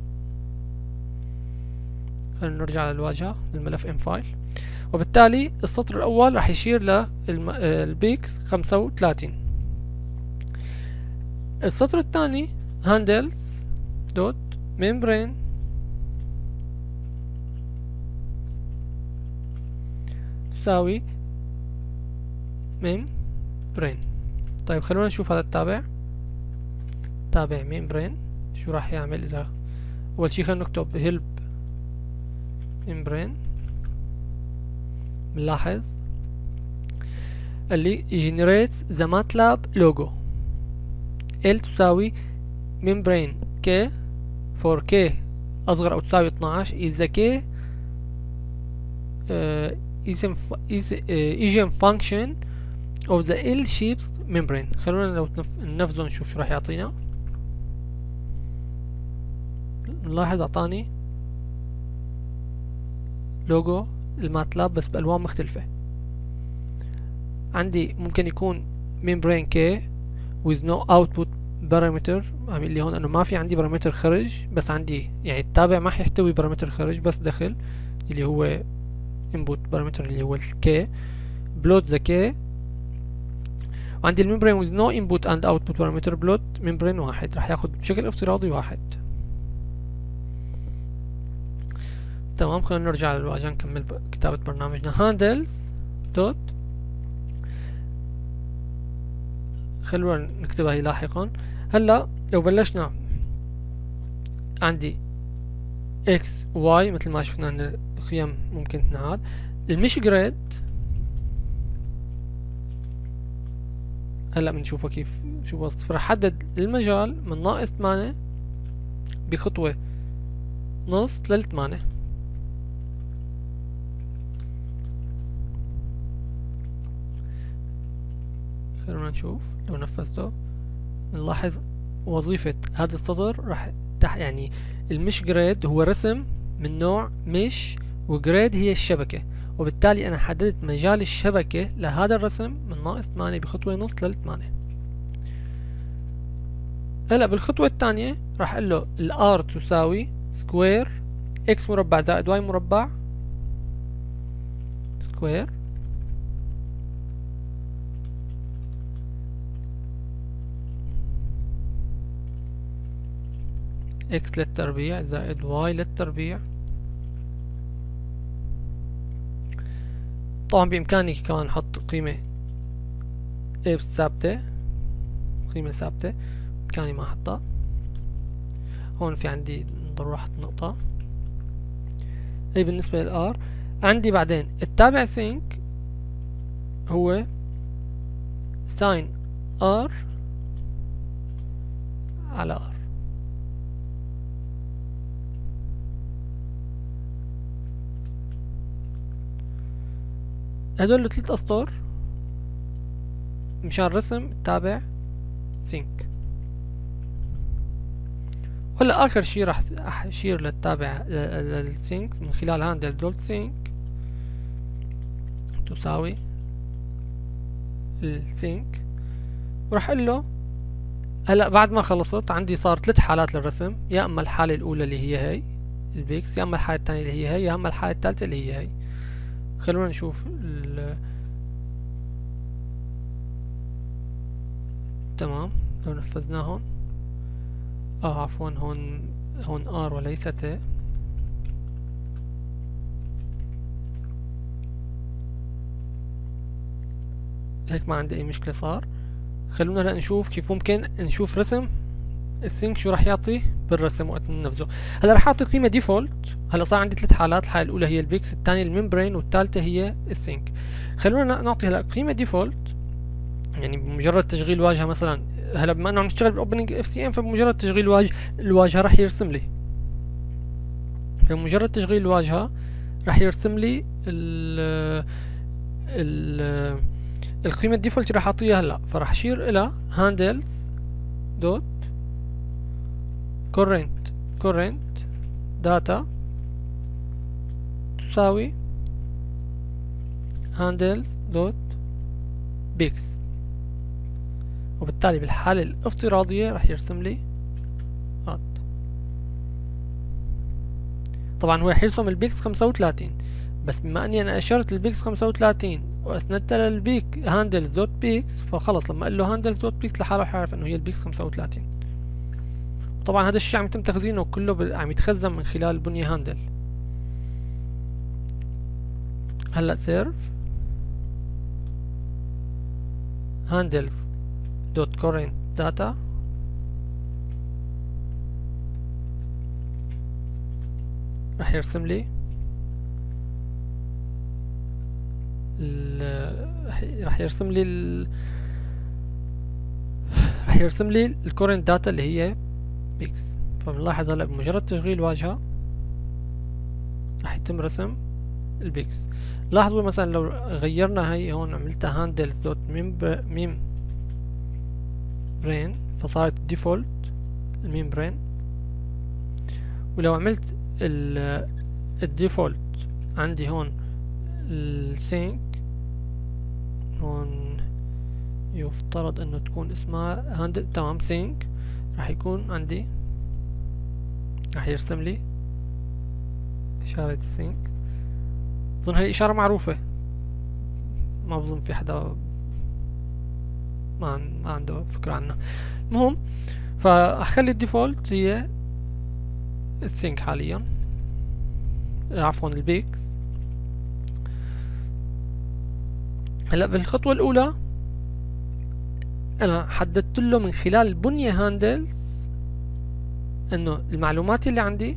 خلينا نرجع للواجهة للملف ام فايل، وبالتالي السطر الاول راح يشير للبيكس خمسة وثلاثين. السطر الثاني handles دوت membrane تساوي membrane. طيب خلونا نشوف هذا التابع. تابع membrane شو راح يعمل. اذا اول شي خلينا نكتب help membrane، بنلاحظ اللي generates the MATLAB logo. L تساوي membrane K for K أصغر أو تساوي اثناعش is the K uh, is is uh, eigen function of the L-shaped membrane. خلونا لو ننفذه نشوف شو راح يعطينا. نلاحظ أعطاني لوجو الماتلاب بس بألوان مختلفة. عندي ممكن يكون membrane K with no output parameter، عامل لي هون انه ما في عندي بارامتر خرج، بس عندي يعني التابع ما حيحتوي بارامتر خرج بس دخل اللي هو input parameter اللي هو ال K plot the K. وعندي الممبرين with no input and output parameter plot membrane واحد راح ياخد بشكل افتراضي واحد. تمام، خلينا نرجع للواجهة نكمل كتابة برنامجنا. handles دوت خلونا نكتبها هي لاحقا. هلا لو بلشنا عندي x y مثل ما شفنا ان القيم ممكن تنعاد. المش جريد هلا بنشوفها كيف شو وصف. راح حدد المجال من ناقص ثمانية بخطوة نص لل ثمانية. خلونا نشوف لو نفذته نلاحظ وظيفة هذا السطر راح تح يعني المش جريد هو رسم من نوع مش، وجريد هي الشبكة، وبالتالي انا حددت مجال الشبكة لهذا الرسم من ناقص ثمانية بخطوة نص لل ثمانية. هلا بالخطوة الثانية راح اقول له الار تساوي سكوير اكس مربع زائد واي مربع سكوير x للتربيع زائد y للتربيع. طبعا بإمكاني كمان نحط قيمة a ثابتة، قيمة ثابتة بإمكاني ما أحطها. هون في عندي ضروري أحط نقطة. هي بالنسبة للr. عندي بعدين التابع sync هو sin r على r. هدول ثلاث أسطر مشان رسم تابع سينك. ولا اخر شي راح اشير للتابع للسينك من خلال هاندل دوت سينك تساوي السينك، وراح اقول له هلا بعد ما خلصت عندي صار ثلاث حالات للرسم، يا اما الحالة الاولى اللي هي هي البيكس، يا اما الحالة الثانية اللي هي هي، يا اما الحالة الثالثة اللي هي هي. خلونا نشوف ال تمام. لو نفذناهم اه عفوا هون هون ار وليست اي. هيك ما عندي اي مشكلة صار. خلونا هلا نشوف كيف ممكن نشوف رسم السينك شو راح يعطي بالرسم وقت ننفذه. هلا راح اعطي قيمة ديفولت. هلا صار عندي ثلاث حالات، الحالة الأولى هي البيكس، الثانية الممبرين، والثالثة هي السينك. خلونا نعطي هلا قيمة ديفولت، يعني بمجرد تشغيل واجهة مثلا. هلا بما انه عم نشتغل بالاوبننج اف سي ام، فبمجرد تشغيل الواجهة الواجهة راح يرسم لي. بمجرد تشغيل الواجهة راح يرسم لي ال ال القيمة الديفولت راح اعطيها هلا. فراح اشير الى handles دوت current current data تساوي handles دوت bix، وبالتالي بالحالة الافتراضية راح يرسم لي هاد. طبعا هو حيرسم البيكس خمسة وثلاثين، بس بما اني انا اشرت البيكس خمسة وثلاثين واسندتها للبيك هاندلز دوت بيكس، فخلص لما اقول له هاندلز دوت بيكس لحاله حيعرف انه هي البيكس خمسة وثلاثين. طبعا هذا الشيء عم يتم تخزينه كله عم يتخزن من خلال البنية هاندل. هلا سيرف handles دوت current data راح يرسم لي راح يرسم لي ال... راح يرسم لي الكورنت داتا اللي هي بيكس. فبنلاحظ هلا بمجرد تشغيل واجهة راح يتم رسم البيكس. لاحظوا مثلا لو غيرنا هي هون عملتها handles دوت ميم برين فصارت ديفولت الميم برين. ولو عملت الديفولت عندي هون السينك، هون يفترض انه تكون اسمها هاندل تمام سينك، راح يكون عندي راح يرسم لي اشارة السينك. اظن هاي اشارة معروفة، ما بظن في حدا ما, ما عنده فكرة عنها. المهم فاخلي الديفولت هي السينك حاليا، عفوا البيكس. هلا بالخطوة الأولى أنا حددت له من خلال البنية هاندلز إنه المعلومات اللي عندي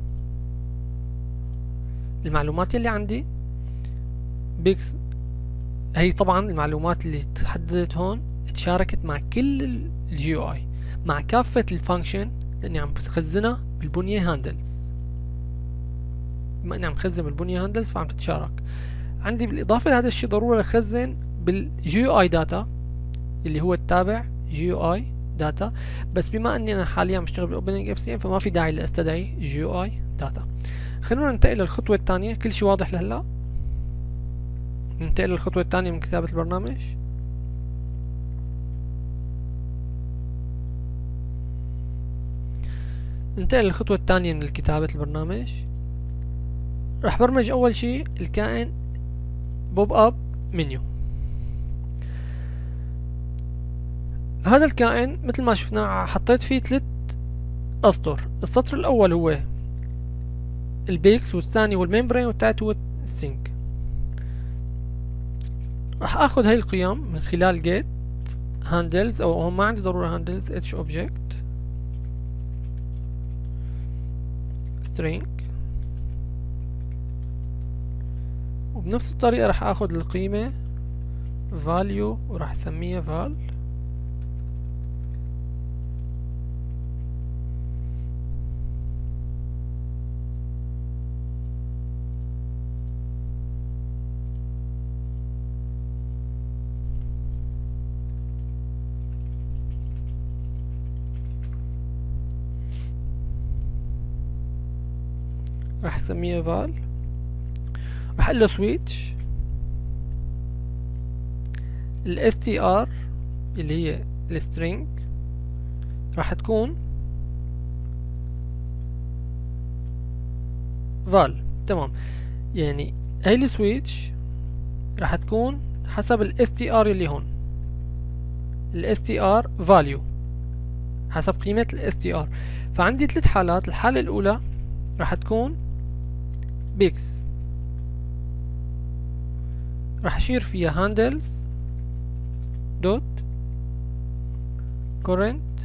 المعلومات اللي عندي بيكس. هي طبعا المعلومات اللي تحددت هون تشاركت مع كل الجي او اي، مع كافة الفانكشن، لأني عم بخزنها بالبنية هاندلز. بما إني عم بخزن بالبنية هاندلز فعم تتشارك عندي. بالإضافة لهذا الشيء ضروري أخزن بالجي او اي داتا اللي هو التابع جي او اي داتا. بس بما اني انا حاليا بشتغل بالاوبننج اف سي ام فما في داعي لاستدعي جي او اي داتا. خلونا ننتقل للخطوة الثانية. كل شيء واضح لهلا؟ ننتقل للخطوة الثانية من كتابة البرنامج. ننتقل للخطوة الثانية من كتابة البرنامج. راح برمج اول شيء الكائن بوب اب منيو. هذا الكائن مثل ما شفنا حطيت فيه ثلاث اسطر. السطر الاول هو البيكس، والثاني هو الممبرين، والثالث هو السينك. راح اخذ هاي القيم من خلال get handles، او ما عندي ضرورة handles h object string، وبنفس الطريقة راح اخذ القيمة value وراح اسميها val، راح اسميها فال، راح اقول له سويتش ال str اللي هي السترينج راح تكون فال. تمام، يعني هاي السويتش راح تكون حسب ال str اللي هون، ال str value حسب قيمة ال str. فعندي ثلاث حالات. الحالة الأولى راح تكون بيكس، راح أشير فيها handles دوت current.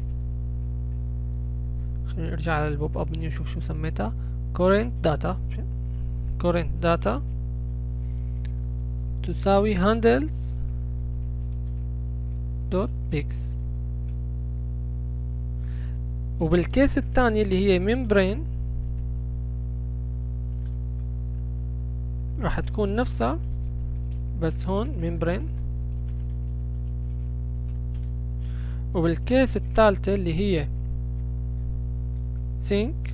خلينا نرجع على البوب اب منيو نشوف شو سميتها. current data current data تساوي handles دوت بيكس. وبالكيس الثانية اللي هي membrane راح تكون نفسها بس هون membrane. وبالكيس الثالثة اللي هي sync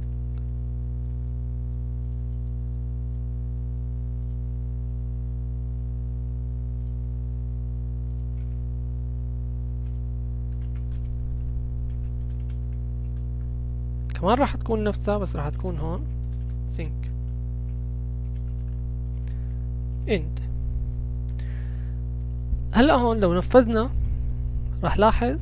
كمان راح تكون نفسها بس راح تكون هون sync end. هلا هون لو نفذنا راح لاحظ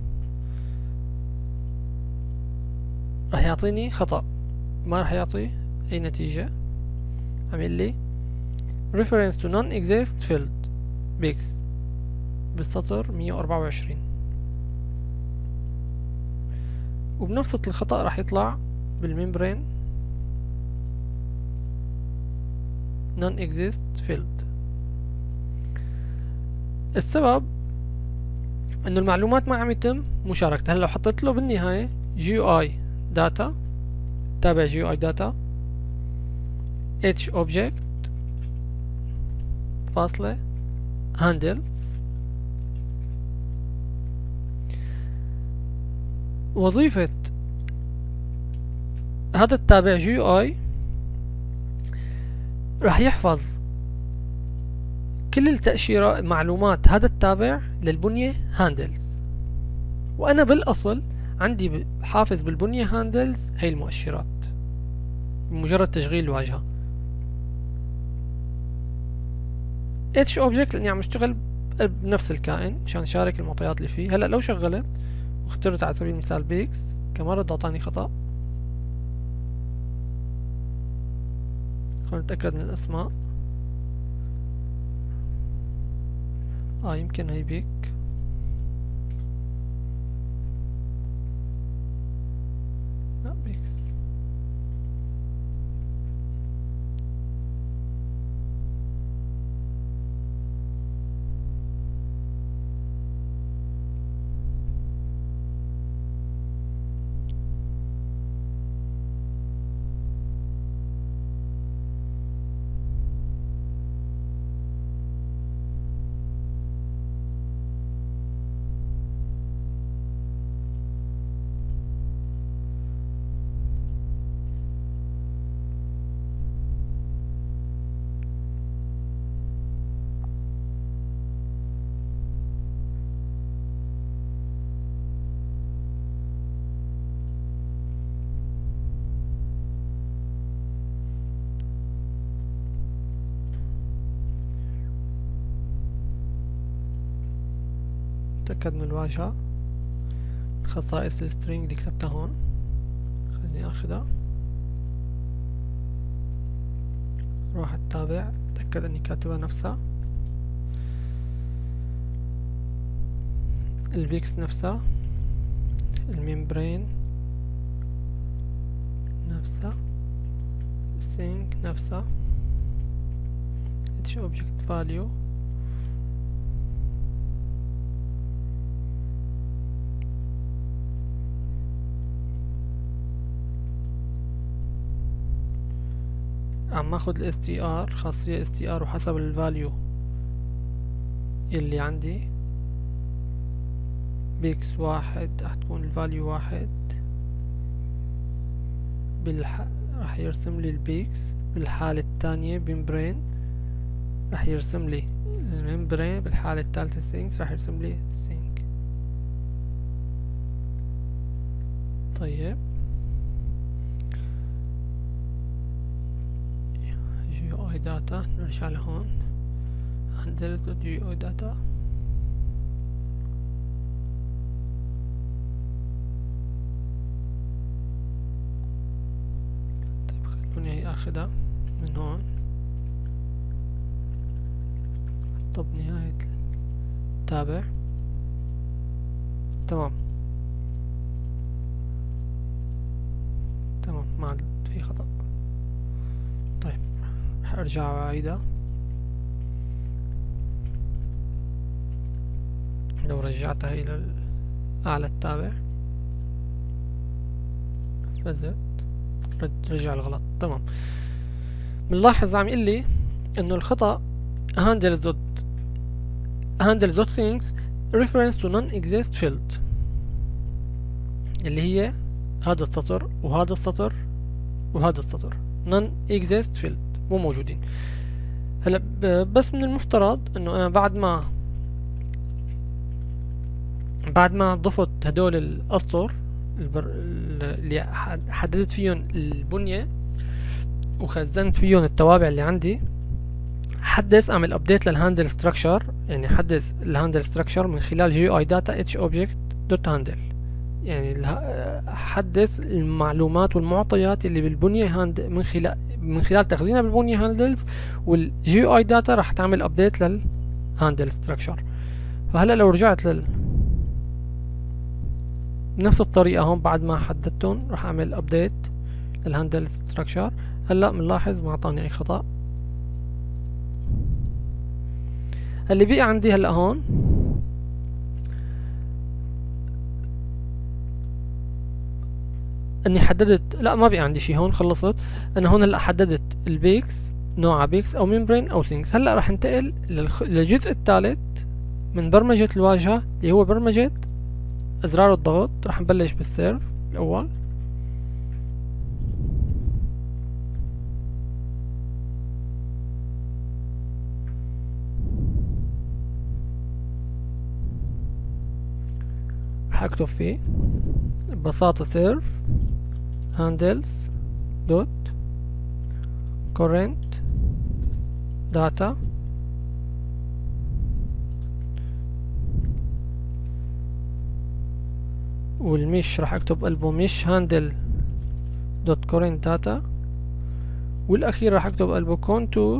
راح يعطيني خطأ، ما راح يعطي اي نتيجة. عمل لي reference to non-exist field بيكس بالسطر مية وأربعة وعشرين، وبنفس الخطأ راح يطلع بالممبرين non-exist field. السبب انه المعلومات ما عم يتم مشاركتها. هلا لو حطيت له بالنهاية جي يو اي داتا، تابع جي يو اي داتا h object فاصلة handles، وظيفة هذا التابع جي يو اي راح يحفظ كل التأشيرات معلومات هذا التابع للبنية handles، وانا بالاصل عندي حافظ بالبنية handles هي المؤشرات بمجرد تشغيل الواجهة. h object لاني عم اشتغل بنفس الكائن عشان اشارك المعطيات اللي فيه. هلا لو شغلت واخترت على سبيل المثال بيكس كمان رد اعطاني خطأ. خلينا نتأكد من الاسماء. اه يمكن هي بيك، لا بيكس. تأكد من الواجهة، خصائص السترينج اللي كتبتها هون خليني اخذها، روح اتابع اتأكد اني كاتبها نفسها. البيكس نفسها، الممبرين نفسها، السينك نفسها، اتش اوبجكت فاليو، عم اخذ ال str خاصية str وحسب الفاليو اللي عندي بيكس واحد راح تكون الفاليو واحد بالح... راح يرسم لي البيكس. بالحالة الثانية ممبرين راح يرسم لي الممبرين. بالحالة الثالثة سينكس راح يرسم لي سينك. طيب جي او اي داتا، نرجع لهون هاندل جي او اي داتا. طيب خلوني اخذها من هون طب نهاية تابع. تمام تمام ما عاد في خطأ. طيب راح ارجع واعيدها. لو رجعتها الى اعلى التابع نفذت رجع الغلط. تمام بنلاحظ عم يقول لي انه الخطأ handle dot handle dot things reference to non-exist field، اللي هي هذا السطر وهذا السطر وهذا السطر non-exist field مو موجودين. هلا بس من المفترض انه انا بعد ما بعد ما ضفت هدول الاسطر اللي حددت فيهم البنية وخزنت فيهم التوابع اللي عندي، حدث اعمل ابديت للهاندل ستراكشر. يعني حدث الهاندل ستراكشر من خلال جي اي داتا اتش اوبجكت دوت هاندل، يعني حدث المعلومات والمعطيات اللي بالبنية هاند من خلال من خلال تخزينها بالبنية هاندلز، والجي اي داتا راح تعمل ابديت للهاندل ستراكشر. فهلا لو رجعت لل بنفس الطريقة هون بعد ما حددتهم راح اعمل ابديت للهاندل ستراكشر. هلا بنلاحظ ما اعطاني اي خطأ. اللي بقي عندي هلا هون اني حددت، لا ما بقي عندي شي هون، خلصت. انا هون هلا حددت البيكس نوعها بيكس او ممبرين او سينكس. هلا راح انتقل للخ... للجزء الثالث من برمجة الواجهة اللي هو برمجة ازرار الضغط. راح نبلش بالسيرف الاول. راح اكتب فيه ببساطة سيرف handles dot current data والمش راح اكتب قلبه مش handle dot current data، والاخير راح اكتب قلبه contour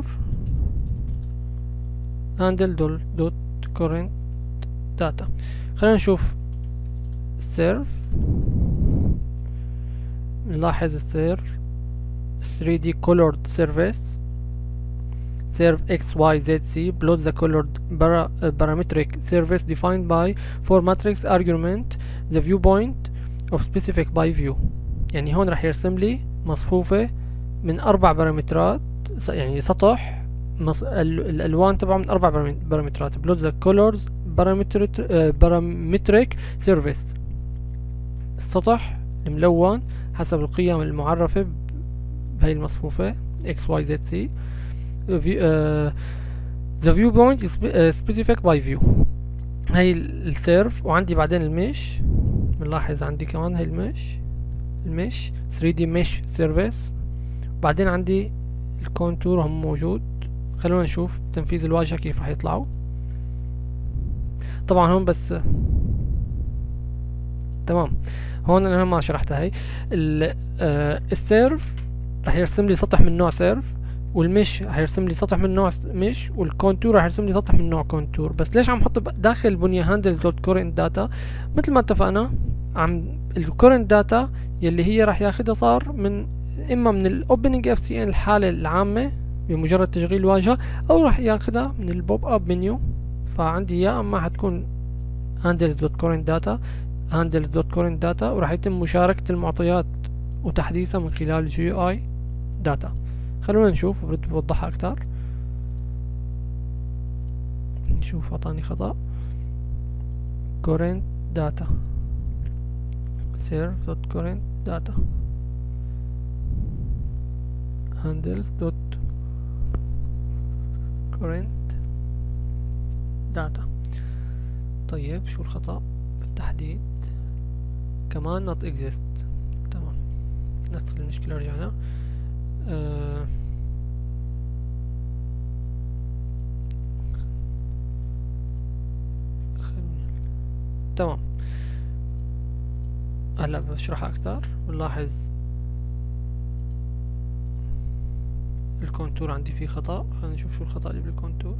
handle dot current data. خلينا نشوف السيرف. نلاحظ السيرف three D colored surface serve x y z c plot the colored para uh, parametric surface defined by for matrix argument the viewpoint of specific by view. يعني هون راح يرسم لي مصفوفة من أربع بارامترات، يعني سطح مص... الألوان تبعه من أربع بارامترات. plot the colors parametric uh, parametric surface، السطح الملون حسب القيم المعرفة بهي المصفوفة x y z c. uh, the viewpoint is specific by view. هاي السيرف. وعندي بعدين المش، بنلاحظ عندي كمان هاي المش المش three D mesh surface. بعدين عندي الكونتور هم موجود. خلونا نشوف تنفيذ الواجهة كيف راح يطلعوا. طبعا هون بس تمام. هون انا ما شرحتها. هي آه السيرف راح يرسم لي سطح من نوع سيرف، والمش راح يرسم لي سطح من نوع مش، والكونتور راح يرسم لي سطح من نوع كونتور. بس ليش عم حط داخل البنية هاندل دوت كورنت داتا؟ مثل ما اتفقنا عم الكورنت داتا يلي هي راح ياخدها صار من اما من الاوبننج اف سي ان الحالة العامة بمجرد تشغيل الواجهة، او راح ياخدها من البوب اب منيو. فعندي يا اما حتكون هاندل دوت كورنت داتا handles dot current data، وراح يتم مشاركة المعطيات وتحديثها من خلال جي اي داتا. خلونا نشوف برد بوضحها اكتر. نشوف اعطاني خطأ. current data serve dot current data handles dot current data. طيب شو الخطأ بالتحديد؟ كمان not exist. تمام، نفس المشكلة رجعنا. آه تمام، هلا بشرحها اكثر. بنلاحظ الكونتور عندي فيه خطأ. خلينا نشوف شو الخطأ اللي بالكونتور.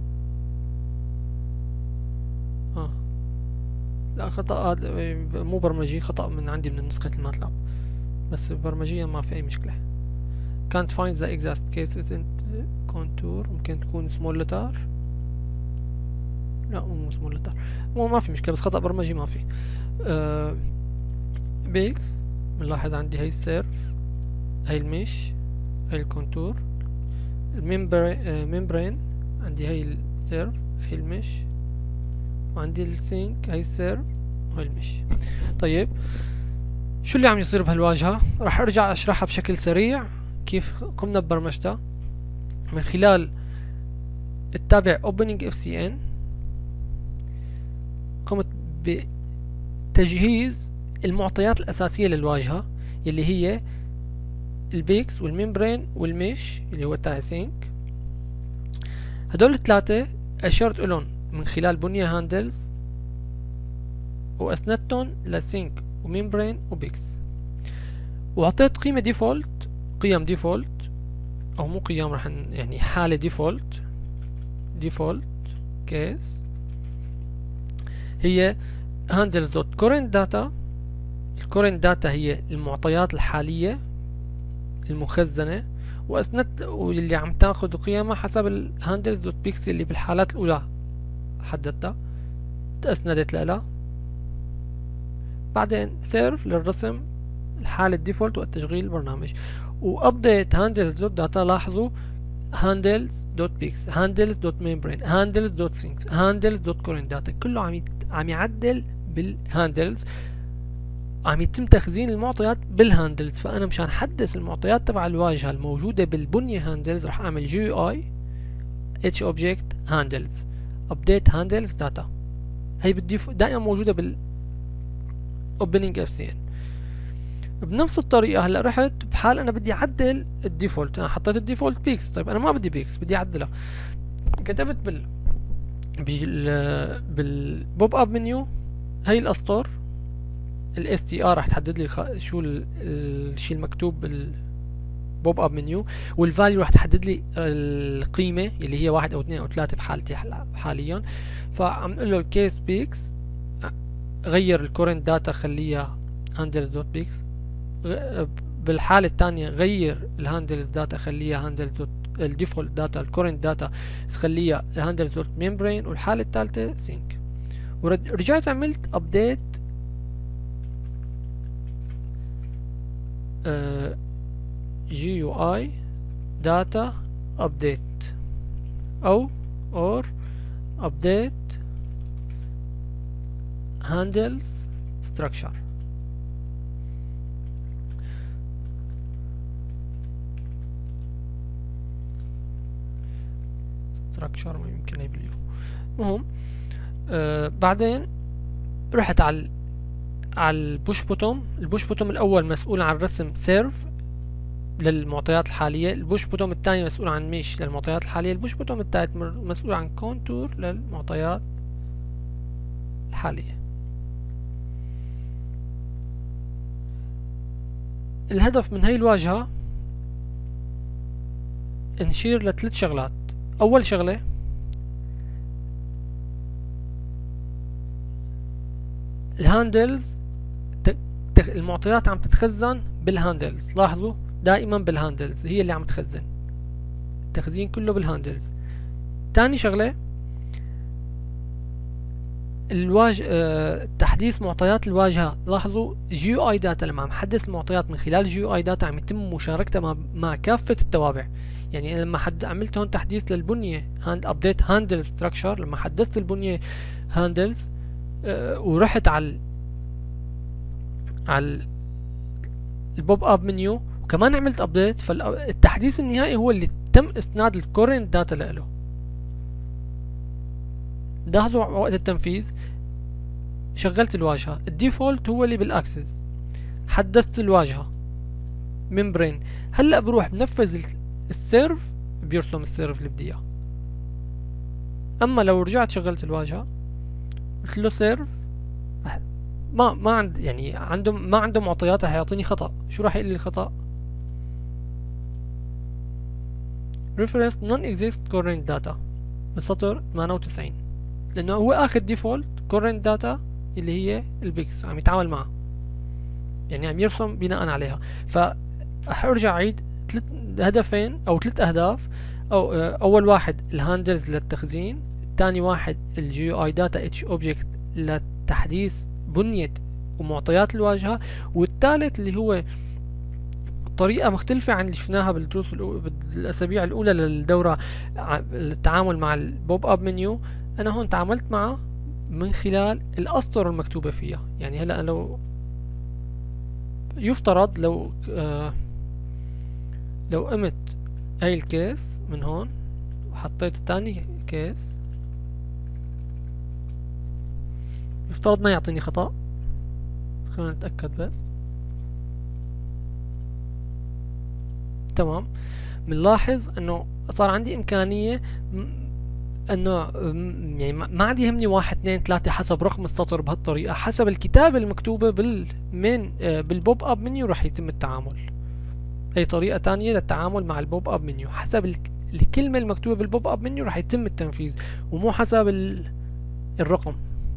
اه لا، خطأ هذا مو برمجي، خطأ من عندي من نسخة الماتلاب، بس برمجيا ما في اي مشكلة. can't find the exact cases in contour. ممكن تكون small letter. لا مو small letter، مو ما في مشكلة، بس خطأ برمجي ما في. آه بيكس بنلاحظ عندي هي السيرف، هي المش، هي الكونتور. الممبرين عندي هي السيرف، هي المش، وعندي السينك، هي السيرف وهي المش. طيب شو اللي عم يصير بهالواجهة؟ راح ارجع اشرحها بشكل سريع كيف قمنا ببرمجتها من خلال التابع opening اف سي ان. قمت بتجهيز المعطيات الأساسية للواجهة اللي هي البيكس والممبرين والمش اللي هو تاع سينك. هدول الثلاثة أشرت لهم من خلال بنية هاندلز، وأسندتهم لسينك وممبرين وبيكس، وأعطيت قيمة ديفولت، قيم ديفولت أو مو قيم، راح يعني حالة ديفولت، ديفولت كيس هي handles dot current data. الكورنت داتا هي المعطيات الحالية المخزنة، وأسندت واللي عم تاخذ قيمها حسب الهاندلز دوت بيكس اللي بالحالات الأولى حددتها تأسندت لها. بعدين سيرف للرسم الحالة الديفولت وقت تشغيل البرنامج، وابديت هاندلز دوت داتا. لاحظوا هاندلز دوت بيكس، هاندلز دوت ممبرين، هاندلز دوت سينكس، هاندلز دوت كورنت داتا، كله عم عم يعدل بالهاندلز، عم يتم تخزين المعطيات بالهاندلز. فانا مشان احدث المعطيات تبع الواجهه الموجوده بالبنيه هاندلز راح اعمل جي يو اي اتش اوبجكت هاندلز ابديت هاندلز داتا. هي بالديف دائما موجوده بال اوبننج اف سي ان. بنفس الطريقه هلا رحت بحال انا بدي اعدل الديفولت، انا حطيت الديفولت بيكس. طيب انا ما بدي بيكس، بدي اعدلها. كتبت بال بال بالبوب اب منيو هي الاسطر الاس تي ار راح تحدد لي خ... شو الشيء المكتوب بالبوب اب منيو، والفاليو راح تحدد لي القيمه اللي هي واحد او اثنين او ثلاثه بحالتي حاليا. فعم نقول له كيس بيكس غير الكورنت داتا خليها هاندلز دوت بيكس، بالحاله الثانيه غير الهاندلز داتا خليها هاندلز دوت الديفولت داتا الكورنت داتا خليها هاندلز دوت ممبرين، والحاله الثالثه سينك. ورجعت عملت ابديت جي يو اي داتا ابديت او اور ابديت هاندلز ستراكشر. ستراكشر ما يمكن يبليه. المهم آه بعدين رحت على على البوش بوتوم. البوش بوتوم الاول مسؤول عن رسم سيرف للمعطيات الحاليه، البوش بوتوم الثاني مسؤول عن ميش للمعطيات الحاليه، البوش بوتوم الثالث مسؤول عن كونتور للمعطيات الحاليه. الهدف من هي الواجهه نشير لثلاث شغلات. اول شغله الهاندلز، المعطيات عم تتخزن بالهاندلز. لاحظوا دائما بالهاندلز هي اللي عم تخزن، التخزين كله بالهاندلز. تاني شغله الواجهه آه تحديث معطيات الواجهه. لاحظوا جي يو اي داتا لما عم حدث المعطيات من خلال جي يو اي داتا عم يتم مشاركتها مع, مع كافه التوابع. يعني لما حد عملت هون تحديث للبنيه هاند ابديت هاندل ستراكشر، لما حدثت البنيه هاندلز آه ورحت على على البوب اب منيو وكمان عملت ابديت، فالتحديث النهائي هو اللي تم اسناد الكورنت داتا له. لاحظوا وقت التنفيذ شغلت الواجهة، الديفولت هو اللي بالاكسس، حدثت الواجهة ممبرين. هلا بروح بنفذ السيرف بيرسم السيرف اللي بدي اياه. اما لو رجعت شغلت الواجهة قلت له سيرف، ما ما عند يعني عنده ما عنده معطيات، رح يعطيني خطأ. شو راح يقول لي الخطأ؟ reference non exist current data بالسطر ثمانية وتسعين، لانه هو اخذ ديفولت current data اللي هي البيكس عم يتعامل معها، يعني عم يرسم بناء عليها. ف رح ارجع اعيد ثلاث هدفين او ثلاث اهداف. او اول واحد الهاندلز للتخزين، ثاني واحد الجي يو اي داتا اتش اوبجكت لتحديث بنية ومعطيات الواجهة، والثالث اللي هو طريقة مختلفة عن اللي شفناها بالدروس بالاسابيع الاولى للدورة، التعامل مع البوب اب منيو. انا هون تعاملت معه من خلال الاسطر المكتوبة فيها. يعني هلا لو يفترض لو آه لو قمت هاي الكيس من هون وحطيت تاني كيس، يفترض ما يعطيني خطأ. خلينا نتأكد بس. تمام، بنلاحظ انه صار عندي امكانية انه يعني ما عاد يهمني واحد اثنين ثلاثة حسب رقم السطر، بهالطريقة حسب الكتابة المكتوبة بالمين بالبوب اب منيو راح يتم التعامل. هي طريقة تانية للتعامل مع البوب اب منيو، حسب الكلمة المكتوبة بالبوب اب منيو راح يتم التنفيذ، ومو حسب الرقم.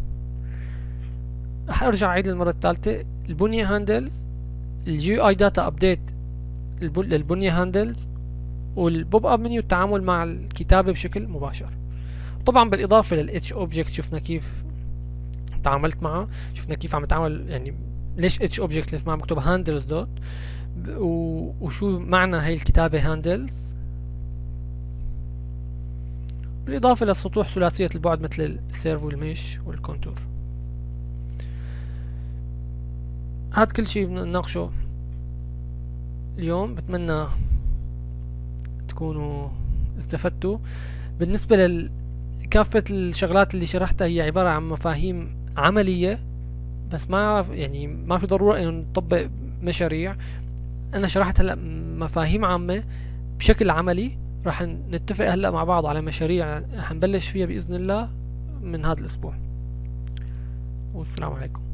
راح ارجع اعيد المرة الثالثة. البنية هاندلز، الجي اي داتا ابديت للبنية هاندلز، والبوب اب منيو التعامل مع الكتابة بشكل مباشر. طبعا بالاضافة للاتش اوبجكت شفنا كيف تعاملت معه، شفنا كيف عم اتعامل، يعني ليش اتش اوبجكت ليش ما مكتوب هاندلز دوت، وشو معنى هاي الكتابة هاندلز، بالإضافة للسطوح ثلاثية البعد مثل السيرف والميش والكونتور. هاد كل شي بنناقشه اليوم، بتمنى تكونوا استفدتوا. بالنسبة لكافة الشغلات اللي شرحتها هي عبارة عن مفاهيم عملية، بس ما يعني ما في ضرورة انه نطبق مشاريع. انا شرحت هلا مفاهيم عامة بشكل عملي، راح نتفق هلا مع بعض على مشاريع حنبلش فيها بإذن الله من هذا الأسبوع. والسلام عليكم.